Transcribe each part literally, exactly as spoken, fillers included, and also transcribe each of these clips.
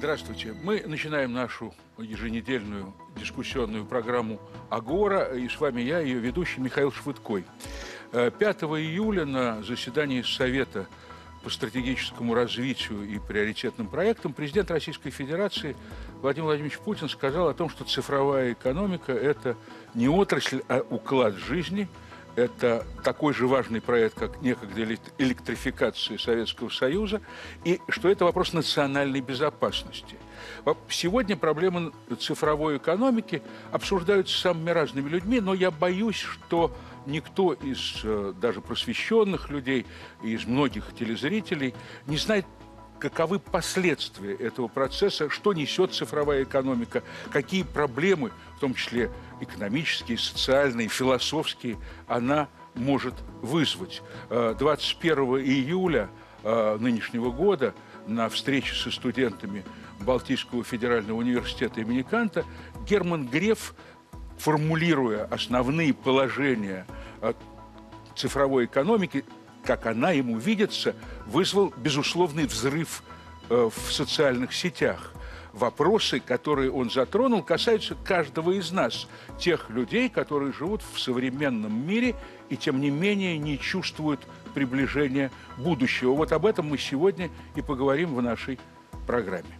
Здравствуйте. Мы начинаем нашу еженедельную дискуссионную программу «Агора», и с вами я, ее ведущий Михаил Швыдкой. пятого июля на заседании Совета по стратегическому развитию и приоритетным проектам президент Российской Федерации Владимир Владимирович Путин сказал о том, что цифровая экономика – это не отрасль, а уклад жизни. Это такой же важный проект, как некогда электрификация Советского Союза, и что это вопрос национальной безопасности. Сегодня проблемы цифровой экономики обсуждаются самыми разными людьми, но я боюсь, что никто из даже просвещенных людей, из многих телезрителей не знает, каковы последствия этого процесса, что несет цифровая экономика, какие проблемы, в том числе экономические, социальные, философские, она может вызвать. двадцать первого июля нынешнего года на встрече со студентами Балтийского федерального университета имени Канта Герман Греф, формулируя основные положения цифровой экономики, как она ему видится, вызвал безусловный взрыв в социальных сетях. Вопросы, которые он затронул, касаются каждого из нас, тех людей, которые живут в современном мире и, тем не менее, не чувствуют приближения будущего. Вот об этом мы сегодня и поговорим в нашей программе.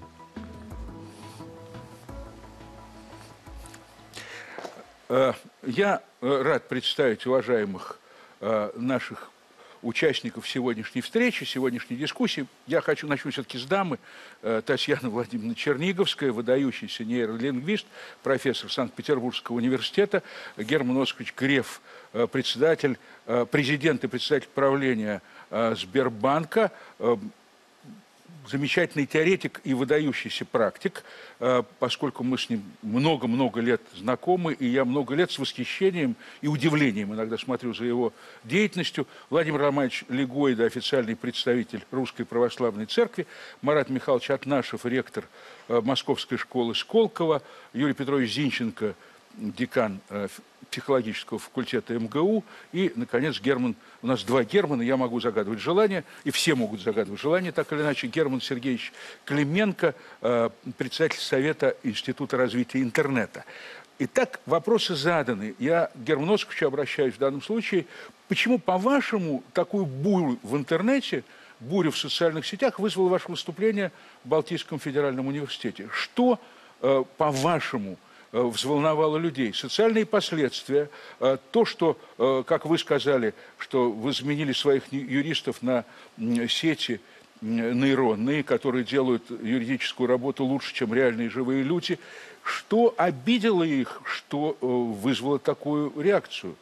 Я рад представить уважаемых наших участников сегодняшней встречи, сегодняшней дискуссии. Я хочу начать все-таки с дамы. Татьяна Владимировна Черниговская, выдающийся нейролингвист, профессор Санкт-Петербургского университета, Герман Оскарович Греф, председатель, президент и председатель правления Сбербанка, замечательный теоретик и выдающийся практик, поскольку мы с ним много-много лет знакомы, и я много лет с восхищением и удивлением иногда смотрю за его деятельностью. Владимир Романович Легойда, официальный представитель Русской Православной Церкви, Марат Михайлович Атнашев, ректор Московской школы Сколково, Юрий Петрович Зинченко, декан психологического факультета эм гэ у, и, наконец, Герман. У нас два Германа, я могу загадывать желания, и все могут загадывать желания, так или иначе. Герман Сергеевич Клименко, председатель Совета Института развития интернета. Итак, вопросы заданы. Я к Герману Оскаровичу обращаюсь в данном случае. Почему, по-вашему, такую бурю в интернете, бурю в социальных сетях вызвало ваше выступление в Балтийском федеральном университете? Что, по-вашему, взволновало людей? Социальные последствия, то, что, как вы сказали, что вы заменили своих юристов на сети нейронные, которые делают юридическую работу лучше, чем реальные живые люди. Что обидело их, что вызвало такую реакцию?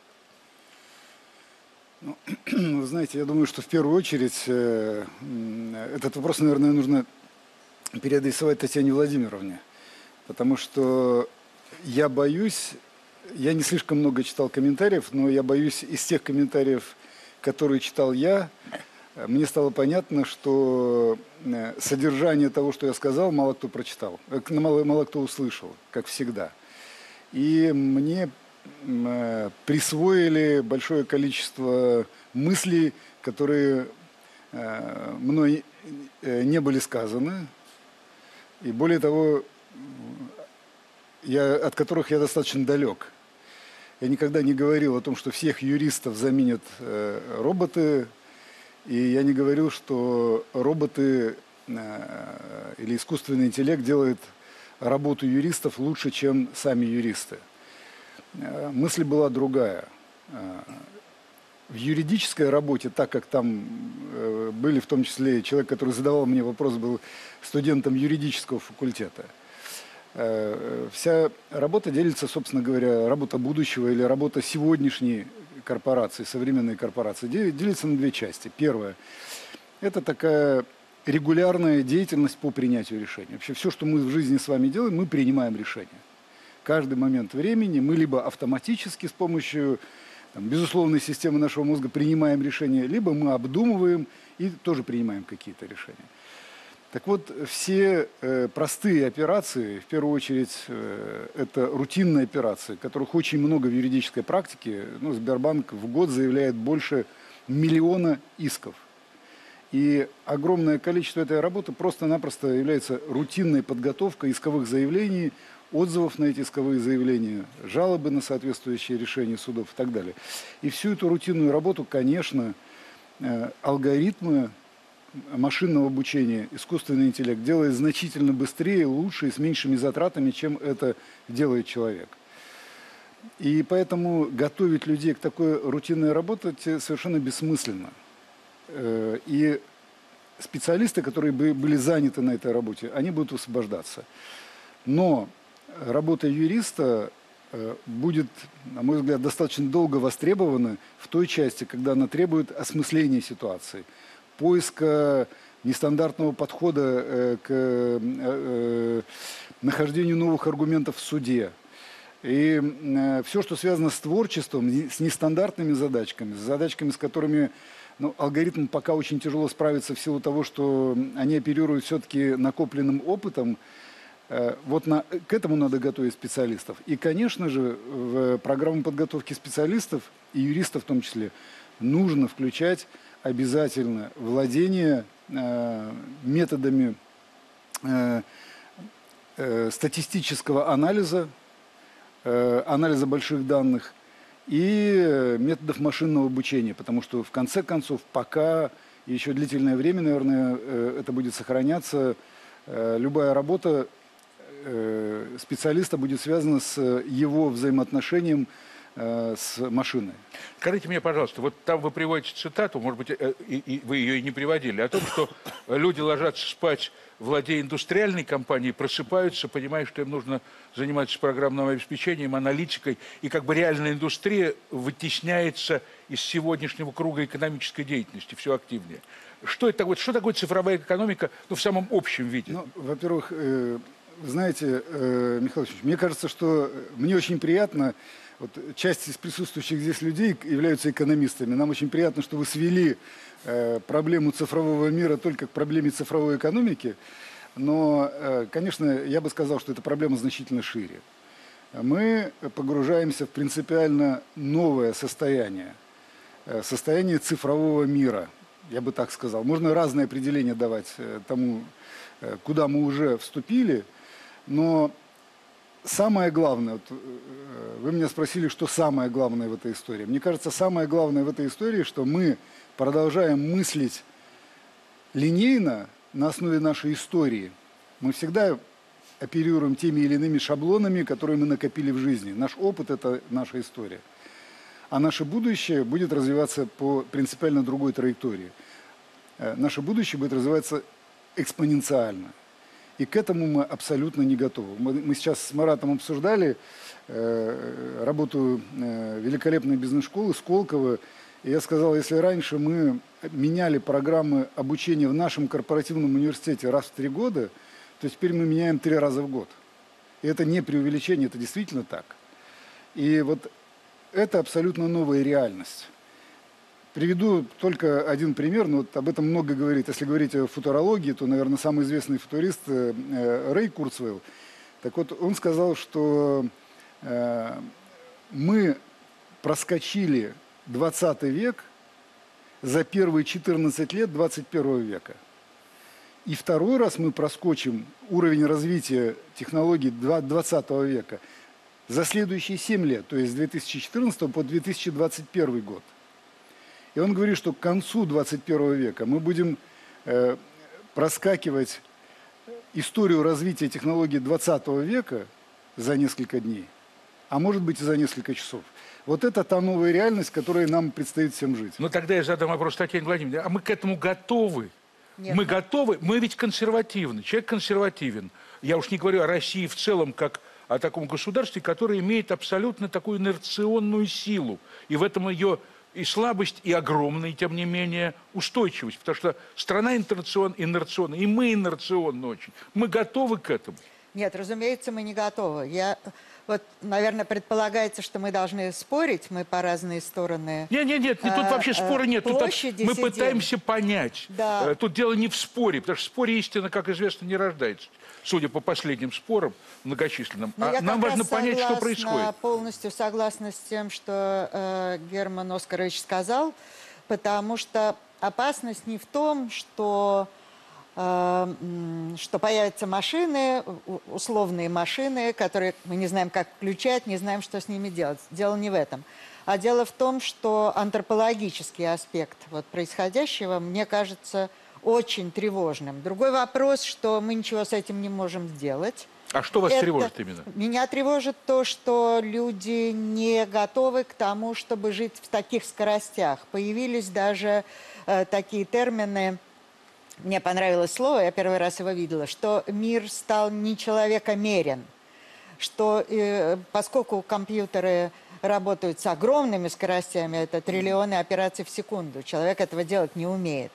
Ну, вы знаете, я думаю, что в первую очередь э, этот вопрос, наверное, нужно переадресовать Татьяне Владимировне. Потому что я боюсь, я не слишком много читал комментариев, но я боюсь, из тех комментариев, которые читал я, мне стало понятно, что содержание того, что я сказал, мало кто прочитал, мало, мало кто услышал, как всегда. И мне присвоили большое количество мыслей, которые мной не были сказаны, и более того, я, от которых я достаточно далек. Я никогда не говорил о том, что всех юристов заменят э, роботы, и я не говорил, что роботы э, или искусственный интеллект делает работу юристов лучше, чем сами юристы. Э, мысль была другая. Э, в юридической работе, так как там э, были, в том числе человек, который задавал мне вопрос, был студентом юридического факультета, вся работа делится, собственно говоря, работа будущего или работа сегодняшней корпорации, современной корпорации, делится на две части. Первое – это такая регулярная деятельность по принятию решений. Вообще все, что мы в жизни с вами делаем, мы принимаем решения. Каждый момент времени мы либо автоматически с помощью там, безусловной системы нашего мозга принимаем решения, либо мы обдумываем и тоже принимаем какие-то решения. Так вот, все э, простые операции, в первую очередь, э, это рутинные операции, которых очень много в юридической практике. Ну, Сбербанк в год заявляет больше миллиона исков. И огромное количество этой работы просто-напросто является рутинной подготовкой исковых заявлений, отзывов на эти исковые заявления, жалобы на соответствующие решения судов и так далее. И всю эту рутинную работу, конечно, алгоритмы машинного обучения, искусственный интеллект делает значительно быстрее, лучше и с меньшими затратами, чем это делает человек. И поэтому готовить людей к такой рутинной работе совершенно бессмысленно. И специалисты, которые были заняты на этой работе, они будут освобождаться. Но работа юриста будет, на мой взгляд, достаточно долго востребована в той части, когда она требует осмысления ситуации, поиска нестандартного подхода к нахождению новых аргументов в суде. И все, что связано с творчеством, с нестандартными задачками, с задачками, с которыми ну, алгоритм пока очень тяжело справиться в силу того, что они оперируют все-таки накопленным опытом. Вот на, к этому надо готовить специалистов. И, конечно же, в программу подготовки специалистов, и юристов в том числе, нужно включать обязательно владение э, методами э, э, статистического анализа, э, анализа больших данных и методов машинного обучения. Потому что, в конце концов, пока еще длительное время, наверное, э, это будет сохраняться, э, любая работа специалиста будет связано с его взаимоотношением э, с машиной. Скажите мне, пожалуйста, вот там вы приводите цитату, может быть, э, и, и вы ее и не приводили, о том, что люди ложатся спать, владея индустриальной компанией, просыпаются, понимая, что им нужно заниматься программным обеспечением, аналитикой, и как бы реальная индустрия вытесняется из сегодняшнего круга экономической деятельности все активнее. Что это такое? Что такое цифровая экономика, ну, в самом общем виде? Ну, во-первых, э Вы знаете, э, Михаил Ильич, мне кажется, что мне очень приятно, вот, часть из присутствующих здесь людей являются экономистами. Нам очень приятно, что вы свели э, проблему цифрового мира только к проблеме цифровой экономики. Но, э, конечно, я бы сказал, что эта проблема значительно шире. Мы погружаемся в принципиально новое состояние, э, состояние цифрового мира, я бы так сказал. Можно разные определения давать э, тому, э, куда мы уже вступили. Но самое главное, вот, вы меня спросили, что самое главное в этой истории. Мне кажется, самое главное в этой истории, что мы продолжаем мыслить линейно на основе нашей истории. Мы всегда оперируем теми или иными шаблонами, которые мы накопили в жизни. Наш опыт – это наша история. А наше будущее будет развиваться по принципиально другой траектории. Наше будущее будет развиваться экспоненциально. И к этому мы абсолютно не готовы. Мы, мы сейчас с Маратом обсуждали э, работу э, великолепной бизнес-школы Сколково. И я сказал, если раньше мы меняли программы обучения в нашем корпоративном университете раз в три года, то теперь мы меняем три раза в год. И это не преувеличение, это действительно так. И вот это абсолютно новая реальность. Приведу только один пример, но вот об этом много говорит. Если говорить о футурологии, то, наверное, самый известный футурист э, Рэй Курцвейл. Так вот, он сказал, что э, мы проскочили двадцатый век за первые четырнадцать лет двадцать первого века. И второй раз мы проскочим уровень развития технологий двадцатого века за следующие семь лет, то есть с две тысячи четырнадцатого по две тысячи двадцать первый год. И он говорит, что к концу двадцать первого века мы будем э, проскакивать историю развития технологий двадцатого века за несколько дней, а может быть и за несколько часов. Вот это та новая реальность, в которой нам предстоит всем жить. Ну тогда я задам вопрос Татьяне Владимировне. А мы к этому готовы? Нет. Мы готовы? Мы ведь консервативны. Человек консервативен. Я уж не говорю о России в целом, как о таком государстве, которое имеет абсолютно такую инерционную силу. И в этом ее... и слабость, и огромная, тем не менее, устойчивость. Потому что страна инерционная, и мы инерционны очень. Мы готовы к этому? Нет, разумеется, мы не готовы. Я, вот, наверное, предполагается, что мы должны спорить, мы по разные стороны. Нет, нет, нет, тут вообще спора нет. Тут мы пытаемся понять. Да. Тут дело не в споре, потому что в споре истина, как известно, не рождается. Судя по последним спорам многочисленным. Но а я нам важно согласна, понять, что происходит. Полностью согласна с тем, что э, Герман Оскарович сказал, потому что опасность не в том, что, э, что появятся машины, условные машины, которые мы не знаем, как включать, не знаем, что с ними делать. Дело не в этом. А дело в том, что антропологический аспект вот происходящего, мне кажется, очень тревожным. Другой вопрос, что мы ничего с этим не можем сделать. А что вас Это, тревожит именно? Меня тревожит то, что люди не готовы к тому, чтобы жить в таких скоростях. Появились даже э, такие термины, мне понравилось слово, я первый раз его видела, что мир стал не человекомерен, что э, поскольку компьютеры работают с огромными скоростями, это триллионы операций в секунду, человек этого делать не умеет.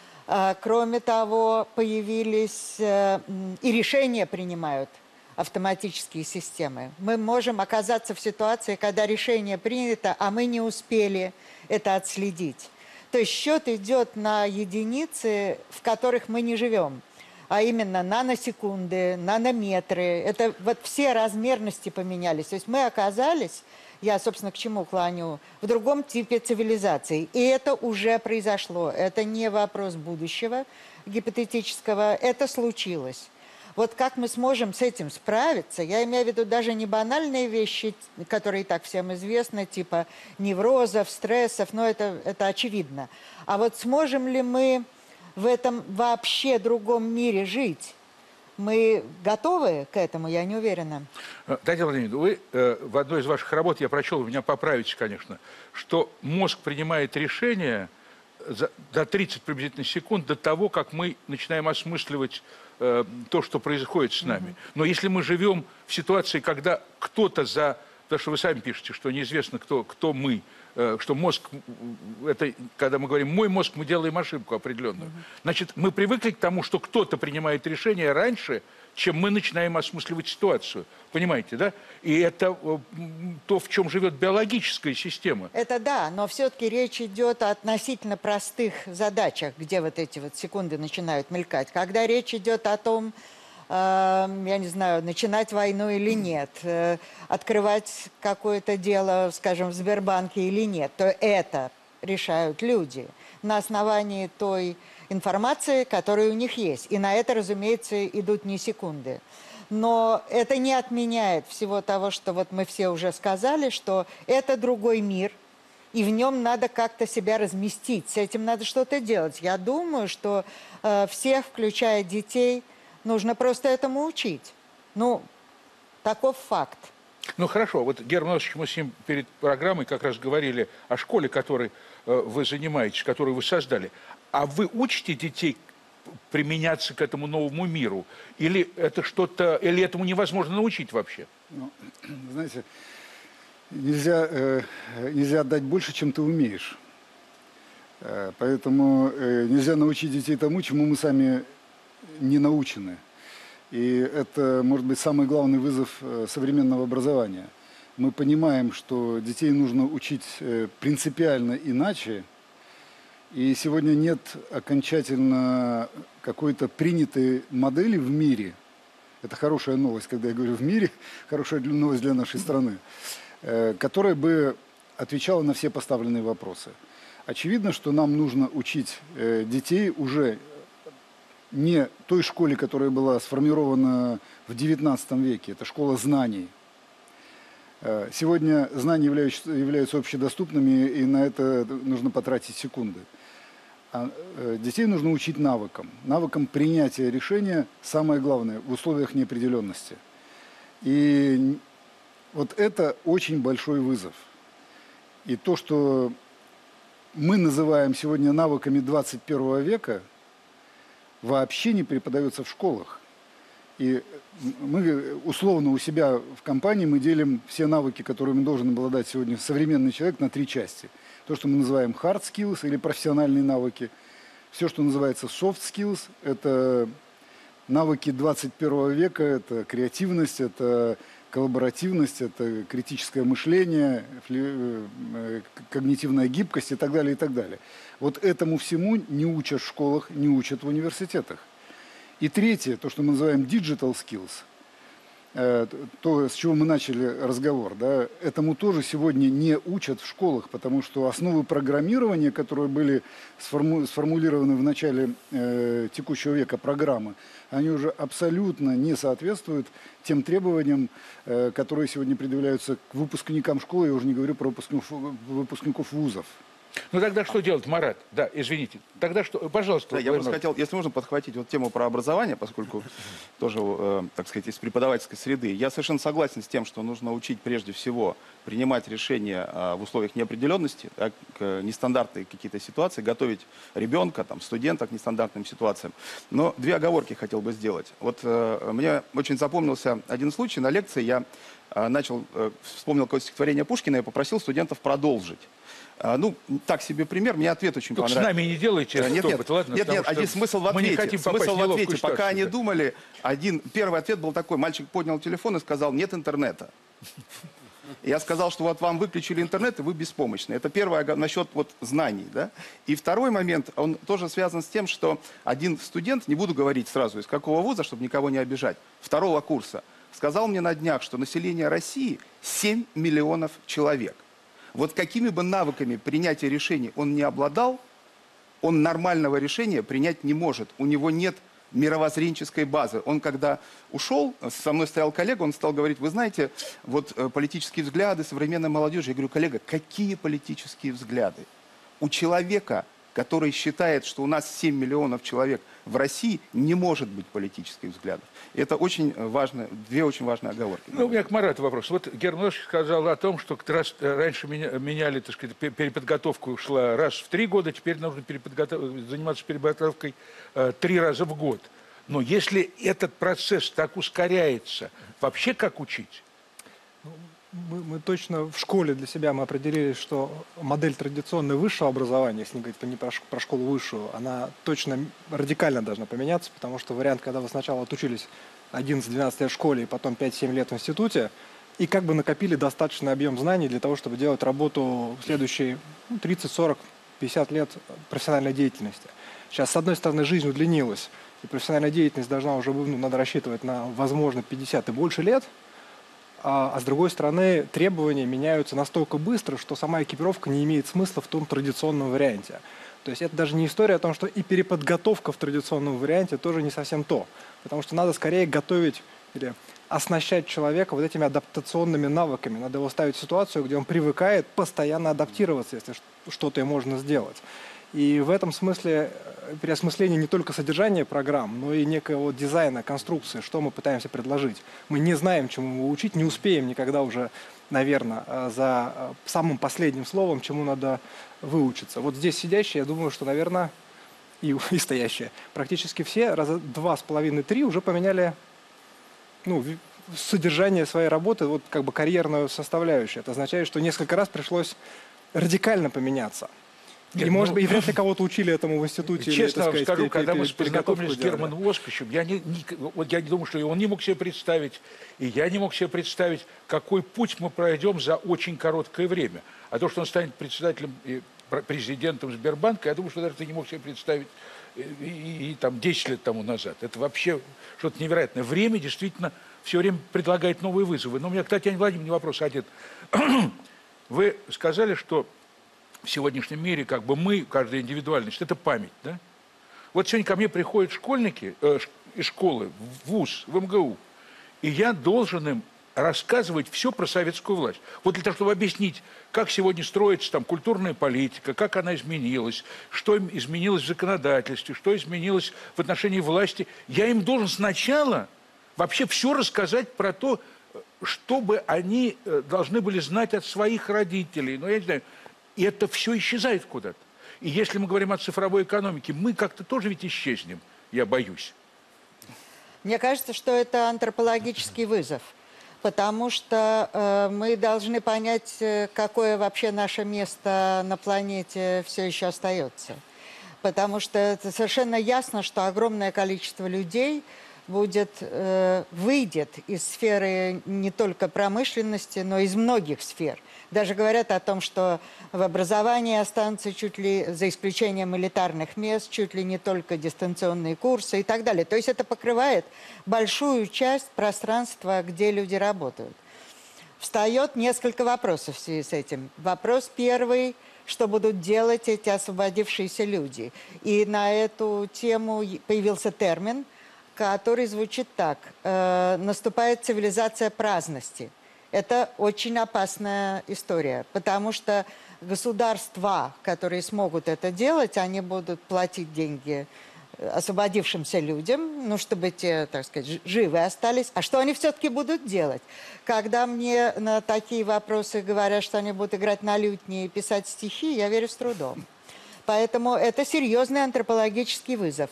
А, кроме того, появились э, и решения принимают автоматические системы. Мы можем оказаться в ситуации, когда решение принято, а мы не успели это отследить. То есть счет идет на единицы, в которых мы не живем, а именно наносекунды, нанометры. Это вот все размерности поменялись. То есть мы оказались, я, собственно, к чему клоню, в другом типе цивилизации. И это уже произошло. Это не вопрос будущего гипотетического, это случилось. Вот как мы сможем с этим справиться, я имею в виду даже не банальные вещи, которые и так всем известны, типа неврозов, стрессов, но это, это очевидно. А вот сможем ли мы в этом вообще другом мире жить? Мы готовы к этому, я не уверена. Татьяна Владимировна, вы э, в одной из ваших работ, я прочел, вы меня поправите, конечно, что мозг принимает решение за, за тридцать приблизительно секунд до того, как мы начинаем осмысливать э, то, что происходит с нами. Mm-hmm. Но если мы живем в ситуации, когда кто-то за... Потому что вы сами пишете, что неизвестно, кто, кто мы, э, что мозг, это, когда мы говорим «мой мозг», мы делаем ошибку определенную. Mm-hmm. Значит, мы привыкли к тому, что кто-то принимает решение раньше, чем мы начинаем осмысливать ситуацию. Понимаете, да? И это то, в чем живет биологическая система. Это да, но все-таки речь идет о относительно простых задачах, где вот эти вот секунды начинают мелькать. Когда речь идет о том, э, я не знаю, начинать войну или нет, э, открывать какое-то дело, скажем, в Сбербанке или нет, то это решают люди на основании той информации, которая у них есть. И на это, разумеется, идут не секунды. Но это не отменяет всего того, что вот мы все уже сказали, что это другой мир, и в нем надо как-то себя разместить. С этим надо что-то делать. Я думаю, что э, всех, включая детей, нужно просто этому учить. Ну, таков факт. Ну, хорошо. Вот, Герман Иванович, мы с ним перед программой как раз говорили о школе, которой э, вы занимаетесь, которую вы создали. А вы учите детей применяться к этому новому миру? Или это что-то, или этому невозможно научить вообще? Ну, знаете, нельзя, э, нельзя отдать больше, чем ты умеешь. Э, поэтому э, нельзя научить детей тому, чему мы сами не научены. И это, может быть, самый главный вызов э, современного образования. Мы понимаем, что детей нужно учить э, принципиально иначе. И сегодня нет окончательно какой-то принятой модели в мире. Это хорошая новость, когда я говорю «в мире», хорошая новость для нашей страны, которая бы отвечала на все поставленные вопросы. Очевидно, что нам нужно учить детей уже не той школе, которая была сформирована в девятнадцатом веке, это школа знаний. Сегодня знания являются, являются общедоступными, и на это нужно потратить секунды. А детей нужно учить навыкам. Навыкам принятия решения, самое главное, в условиях неопределенности. И вот это очень большой вызов. И то, что мы называем сегодня навыками двадцать первого века, вообще не преподается в школах. И мы условно у себя в компании мы делим все навыки, которыми должен обладать сегодня современный человек, на три части. То, что мы называем hard skills или профессиональные навыки. Все, что называется soft skills, это навыки двадцать первого века, это креативность, это коллаборативность, это критическое мышление, когнитивная гибкость и так далее, и так далее. Вот этому всему не учат в школах, не учат в университетах. И третье, то, что мы называем digital skills, э, то, с чего мы начали разговор, да, этому тоже сегодня не учат в школах, потому что основы программирования, которые были сформу сформулированы в начале э, текущего века программы, они уже абсолютно не соответствуют тем требованиям, э, которые сегодня предъявляются к выпускникам школы, я уже не говорю про выпускников, выпускников вузов. Ну тогда что делать, Марат? Да, извините. Тогда что, пожалуйста. Да, я бы хотел, если можно, подхватить вот тему про образование, поскольку тоже, э, так сказать, из преподавательской среды. Я совершенно согласен с тем, что нужно учить прежде всего принимать решения э, в условиях неопределенности, да, к нестандартные какие-то ситуации, готовить ребенка, там, студента к нестандартным ситуациям. Но две оговорки хотел бы сделать. Вот э, мне очень запомнился один случай. На лекции я э, начал, э, вспомнил какое-то стихотворение Пушкина и попросил студентов продолжить. А, ну, так себе пример, мне ответ очень Только понравился. с нами не делайте нет, этот нет, опыт, ладно? Нет, нет, один смысл в ответе. Мы не хотим смысл в ответе. Пока ситуацию, они да. думали, один, первый ответ был такой. Мальчик поднял телефон и сказал: нет интернета. Я сказал, что вот вам выключили интернет, и вы беспомощны. Это первое насчет вот знаний. Да? И второй момент, он тоже связан с тем, что один студент, не буду говорить сразу из какого вуза, чтобы никого не обижать, второго курса, сказал мне на днях, что население России семь миллионов человек. Вот какими бы навыками принятия решений он не обладал, он нормального решения принять не может. У него нет мировоззренческой базы. Он когда ушел, со мной стоял коллега, он стал говорить: вы знаете, вот э, политические взгляды современной молодежи. Я говорю: коллега, какие политические взгляды? У человека, который считает, что у нас семь миллионов человек в России, не может быть политических взглядов. И это очень важно, две очень важные оговорки. Ну, у меня к Марату вопрос. Вот Герман Оскарович сказал о том, что раз, раньше меня, меняли, так сказать, переподготовку шла раз в три года, теперь нужно переподготов... заниматься переподготовкой э, три раза в год. Но если этот процесс так ускоряется, вообще как учить? Мы, мы точно в школе для себя мы определили, что модель традиционной высшего образования, если не говорить не про, про школу высшую, она точно радикально должна поменяться, потому что вариант, когда вы сначала отучились одиннадцать-двенадцать лет в школе и потом пять-семь лет в институте, и как бы накопили достаточный объем знаний для того, чтобы делать работу в следующие ну, тридцать, сорок, пятьдесят лет профессиональной деятельности. Сейчас, с одной стороны, жизнь удлинилась, и профессиональная деятельность должна уже, ну, надо рассчитывать на, возможно, пятьдесят и больше лет, а с другой стороны, требования меняются настолько быстро, что сама экипировка не имеет смысла в том традиционном варианте. То есть это даже не история о том, что и переподготовка в традиционном варианте тоже не совсем то. Потому что надо скорее готовить или оснащать человека вот этими адаптационными навыками. Надо его ставить в ситуацию, где он привыкает постоянно адаптироваться, если что-то и можно сделать. И в этом смысле переосмысление не только содержания программ, но и некого дизайна, конструкции, что мы пытаемся предложить. Мы не знаем, чему его учить, не успеем никогда уже, наверное, за самым последним словом, чему надо выучиться. Вот здесь сидящие, я думаю, что, наверное, и, и стоящие, практически все раза два с половиной, три уже поменяли, ну, содержание своей работы, вот как бы карьерную составляющую. Это означает, что несколько раз пришлось радикально поменяться. Нет, и, может ну, быть, и вряд ли кого-то учили этому в институте. Честно или, вам сказать, скажу, пере- когда мы пере- познакомились с делали. Германом Оскаровичем, я не, не, вот я не думаю, что и он не мог себе представить, и я не мог себе представить, какой путь мы пройдем за очень короткое время. А то, что он станет председателем и президентом Сбербанка, я думаю, что даже ты не мог себе представить и, и, и там десять лет тому назад. Это вообще что-то невероятное. Время действительно все время предлагает новые вызовы. Но у меня к Татьяне Владимировне вопрос один. Вы сказали, что в сегодняшнем мире как бы мы, каждая индивидуальность, это память, да? Вот сегодня ко мне приходят школьники э, из школы в вуз, в эм гэ у, и я должен им рассказывать все про советскую власть. Вот для того, чтобы объяснить, как сегодня строится там культурная политика, как она изменилась, что изменилось в законодательстве, что изменилось в отношении власти, я им должен сначала вообще все рассказать про то, что бы они должны были знать от своих родителей. Ну, я не знаю. И это все исчезает куда-то. И если мы говорим о цифровой экономике, мы как-то тоже ведь исчезнем, я боюсь. Мне кажется, что это антропологический вызов, потому что э, мы должны понять, какое вообще наше место на планете все еще остается. Потому что это совершенно ясно, что огромное количество людей будет, э, выйдет из сферы не только промышленности, но и из многих сфер. Даже говорят о том, что в образовании останутся чуть ли, за исключением элитарных мест, чуть ли не только дистанционные курсы и так далее. То есть это покрывает большую часть пространства, где люди работают. Встает несколько вопросов в связи с этим. Вопрос первый, что будут делать эти освободившиеся люди. И на эту тему появился термин, который звучит так. Э, наступает цивилизация праздности. Это очень опасная история, потому что государства, которые смогут это делать, они будут платить деньги освободившимся людям, ну, чтобы те, так сказать, живы остались. А что они все-таки будут делать? Когда мне на такие вопросы говорят, что они будут играть на лютне и писать стихи, я верю с трудом. Поэтому это серьезный антропологический вызов.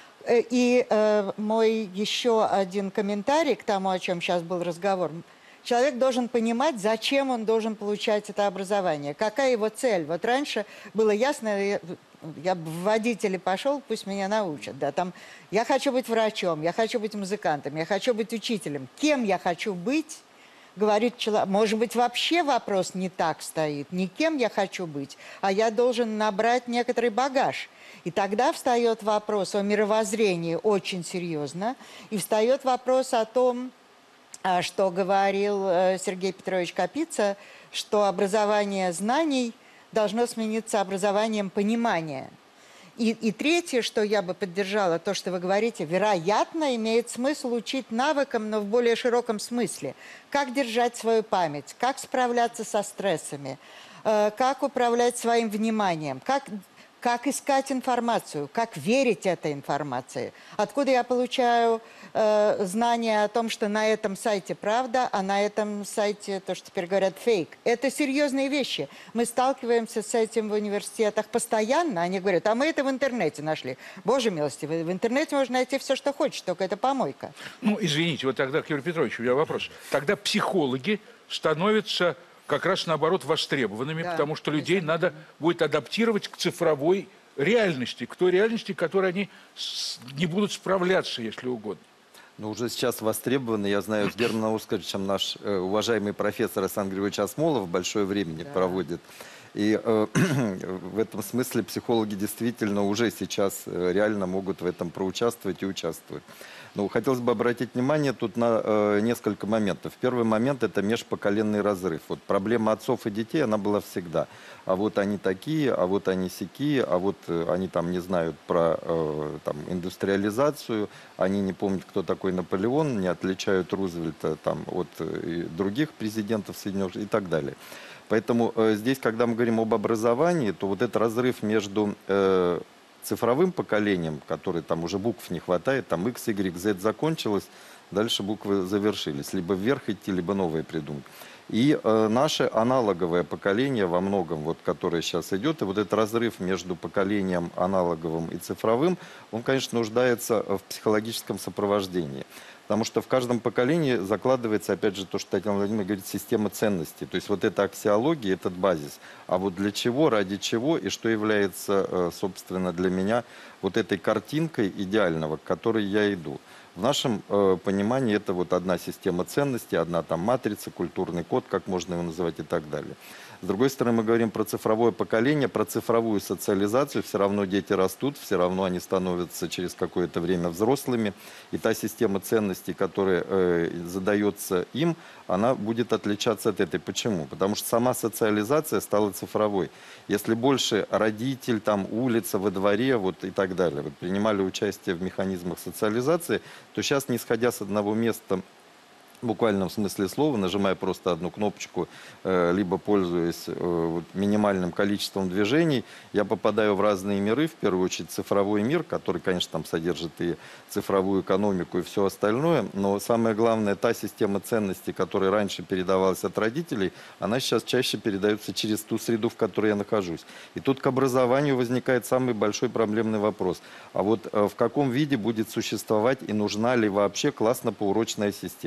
И э, мой еще один комментарий к тому, о чем сейчас был разговор. Человек должен понимать, зачем он должен получать это образование, какая его цель. Вот раньше было ясно, я, я в водители пошел, пусть меня научат. Да, там, я хочу быть врачом, я хочу быть музыкантом, я хочу быть учителем. Кем я хочу быть, говорит человек. Может быть, вообще вопрос не так стоит, не кем я хочу быть, а я должен набрать некоторый багаж. И тогда встает вопрос о мировоззрении очень серьезно, и встает вопрос о том, что говорил Сергей Петрович Капица, что образование знаний должно смениться образованием понимания. И, и третье, что я бы поддержала, то, что вы говорите, вероятно, имеет смысл учить навыкам, но в более широком смысле. Как держать свою память, как справляться со стрессами, э, как управлять своим вниманием, как... Как искать информацию, как верить этой информации. Откуда я получаю э, знания о том, что на этом сайте правда, а на этом сайте, то, что теперь говорят, фейк. Это серьезные вещи. Мы сталкиваемся с этим в университетах постоянно. Они говорят, а мы это в интернете нашли. Боже милостивый, в интернете можно найти все, что хочешь, только это помойка. Ну, извините, вот тогда к Юрию Петровичу у меня вопрос. Тогда психологи становятся... как раз наоборот востребованными, да, потому что людей надо будет адаптировать к цифровой реальности, к той реальности, которой они не будут справляться, если угодно. Ну, уже сейчас востребованы. Я знаю, с Германом Оскаровичем наш э, уважаемый профессор Александр Григорьевич Осмолов большое время, да, проводит. И э, в этом смысле психологи действительно уже сейчас реально могут в этом проучаствовать и участвовать. Ну, хотелось бы обратить внимание тут на э, несколько моментов. Первый момент – это межпоколенный разрыв. Вот проблема отцов и детей, она была всегда. А вот они такие, а вот они сякие, а вот э, они там не знают про э, там, индустриализацию, они не помнят, кто такой Наполеон, не отличают Рузвельта там, от э, других президентов Соединенных Штатов и так далее. Поэтому э, здесь, когда мы говорим об образовании, то вот этот разрыв между... Э, цифровым поколением, который там уже букв не хватает, там X, Y, Z закончилось, дальше буквы завершились. Либо вверх идти, либо новые придумать. И э, наше аналоговое поколение во многом, вот, которое сейчас идет, и вот этот разрыв между поколением аналоговым и цифровым, он, конечно, нуждается в психологическом сопровождении. Потому что в каждом поколении закладывается, опять же, то, что Татьяна Владимировна говорит, система ценностей. То есть вот эта аксиология, этот базис. А вот для чего, ради чего и что является, собственно, для меня вот этой картинкой идеального, к которой я иду. В нашем э, понимании это вот одна система ценностей, одна там матрица, культурный код, как можно его называть и так далее. С другой стороны, мы говорим про цифровое поколение, про цифровую социализацию. Все равно дети растут, все равно они становятся через какое-то время взрослыми. И та система ценностей, которая э, задается им, она будет отличаться от этой. Почему? Потому что сама социализация стала цифровой. Если больше родитель, там, улица, во дворе вот, и так далее вот, принимали участие в механизмах социализации, то сейчас, не сходя с одного места, в буквальном смысле слова, нажимая просто одну кнопочку, э, либо пользуясь э, вот, минимальным количеством движений, я попадаю в разные миры, в первую очередь цифровой мир, который, конечно, там содержит и цифровую экономику, и все остальное, но самое главное, та система ценностей, которая раньше передавалась от родителей, она сейчас чаще передается через ту среду, в которой я нахожусь. И тут к образованию возникает самый большой проблемный вопрос. А вот э, в каком виде будет существовать и нужна ли вообще классно-поурочная система?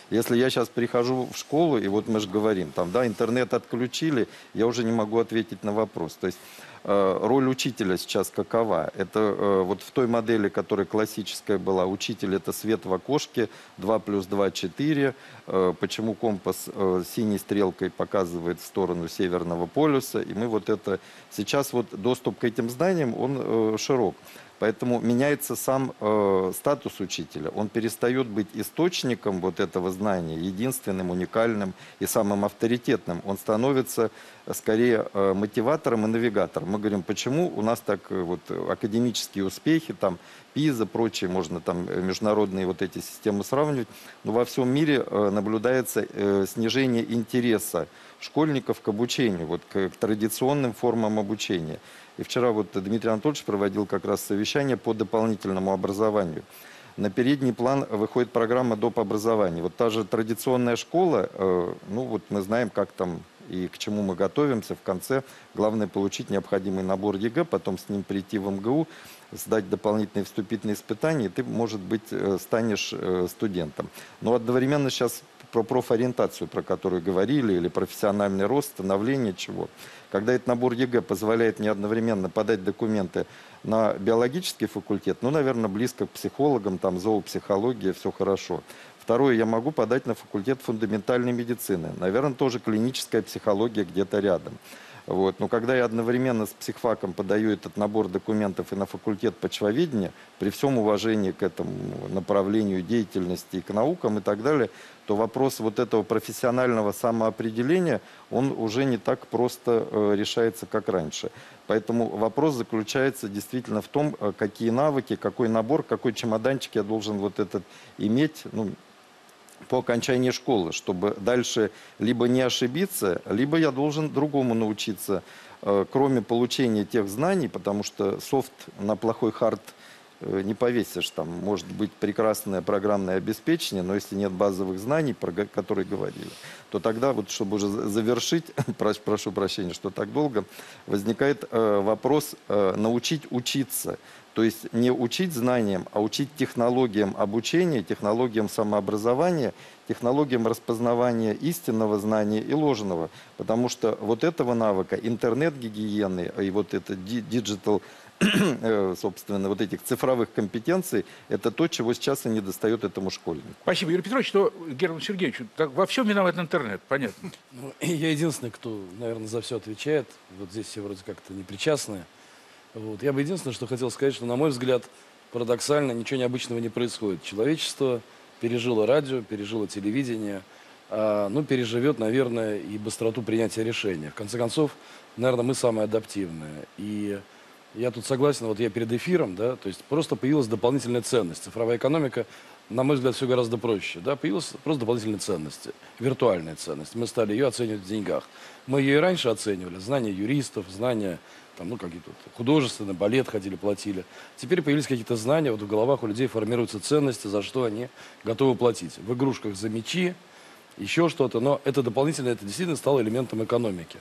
Если я сейчас прихожу в школу, и вот мы же говорим, там, да, интернет отключили, я уже не могу ответить на вопрос. То есть э, роль учителя сейчас какова? Это э, вот в той модели, которая классическая была, учитель — это свет в окошке, два плюс два — четыре. Э, почему компас э, синей стрелкой показывает в сторону Северного полюса? И мы вот это... Сейчас вот доступ к этим знаниям, он э, широк. Поэтому меняется сам э, статус учителя. Он перестает быть источником вот этого знания, единственным, уникальным и самым авторитетным. Он становится скорее э, мотиватором и навигатором. Мы говорим, почему у нас так э, вот академические успехи, там ПИЗа, прочие, можно там международные вот эти системы сравнивать. Но во всем мире э, наблюдается э, снижение интереса школьников к обучению, вот к, к традиционным формам обучения. И вчера вот Дмитрий Анатольевич проводил как раз совещание по дополнительному образованию. На передний план выходит программа доп. Образования. Вот та же традиционная школа, э, ну вот мы знаем, как там и к чему мы готовимся. В конце главное получить необходимый набор ЕГЭ, потом с ним прийти в МГУ, сдать дополнительные вступительные испытания, и ты, может быть, э, станешь э, студентом. Но одновременно сейчас про профориентацию, про которую говорили, или профессиональный рост, становление чего. Когда этот набор ЕГЭ позволяет мне одновременно подать документы на биологический факультет, ну, наверное, близко к психологам, там, зоопсихология, все хорошо. Второе, я могу подать на факультет фундаментальной медицины. Наверное, тоже клиническая психология где-то рядом. Вот. Но когда я одновременно с психфаком подаю этот набор документов и на факультет почвоведения, при всем уважении к этому направлению деятельности и к наукам и так далее, то вопрос вот этого профессионального самоопределения, он уже не так просто э, решается, как раньше. Поэтому вопрос заключается действительно в том, какие навыки, какой набор, какой чемоданчик я должен вот этот иметь, ну, по окончании школы, чтобы дальше либо не ошибиться, либо я должен другому научиться, э, кроме получения тех знаний, потому что софт на плохой хард э, не повесишь. Там может быть прекрасное программное обеспечение, но если нет базовых знаний, про которые говорили, то тогда, вот, чтобы уже завершить, прошу прощения, что так долго, возникает э, вопрос э, научить учиться. То есть не учить знаниям, а учить технологиям обучения, технологиям самообразования, технологиям распознавания истинного знания и ложного. Потому что вот этого навыка, интернет-гигиены и вот это диджитал, собственно, вот этих цифровых компетенций, это то, чего сейчас и не достает этому школьнику. Спасибо, Юрий Петрович, что Герман Сергеевич, так, во всем виноват интернет, понятно. Ну, я единственный, кто, наверное, за все отвечает. Вот здесь все вроде как-то не причастны. Вот. Я бы единственное, что хотел сказать, что, на мой взгляд, парадоксально ничего необычного не происходит. Человечество пережило радио, пережило телевидение, а, ну, переживет, наверное, и быстроту принятия решения. В конце концов, наверное, мы самые адаптивные. И я тут согласен, вот я перед эфиром, да, то есть просто появилась дополнительная ценность. Цифровая экономика, на мой взгляд, все гораздо проще. Да, появилась просто дополнительная ценность, виртуальная ценность. Мы стали ее оценивать в деньгах. Мы ее и раньше оценивали, знания юристов, знания... Там, ну, какие-то художественные, балет ходили, платили. Теперь появились какие-то знания, вот в головах у людей формируются ценности, за что они готовы платить. В игрушках за мячи, еще что-то, но это дополнительно, это действительно стало элементом экономики.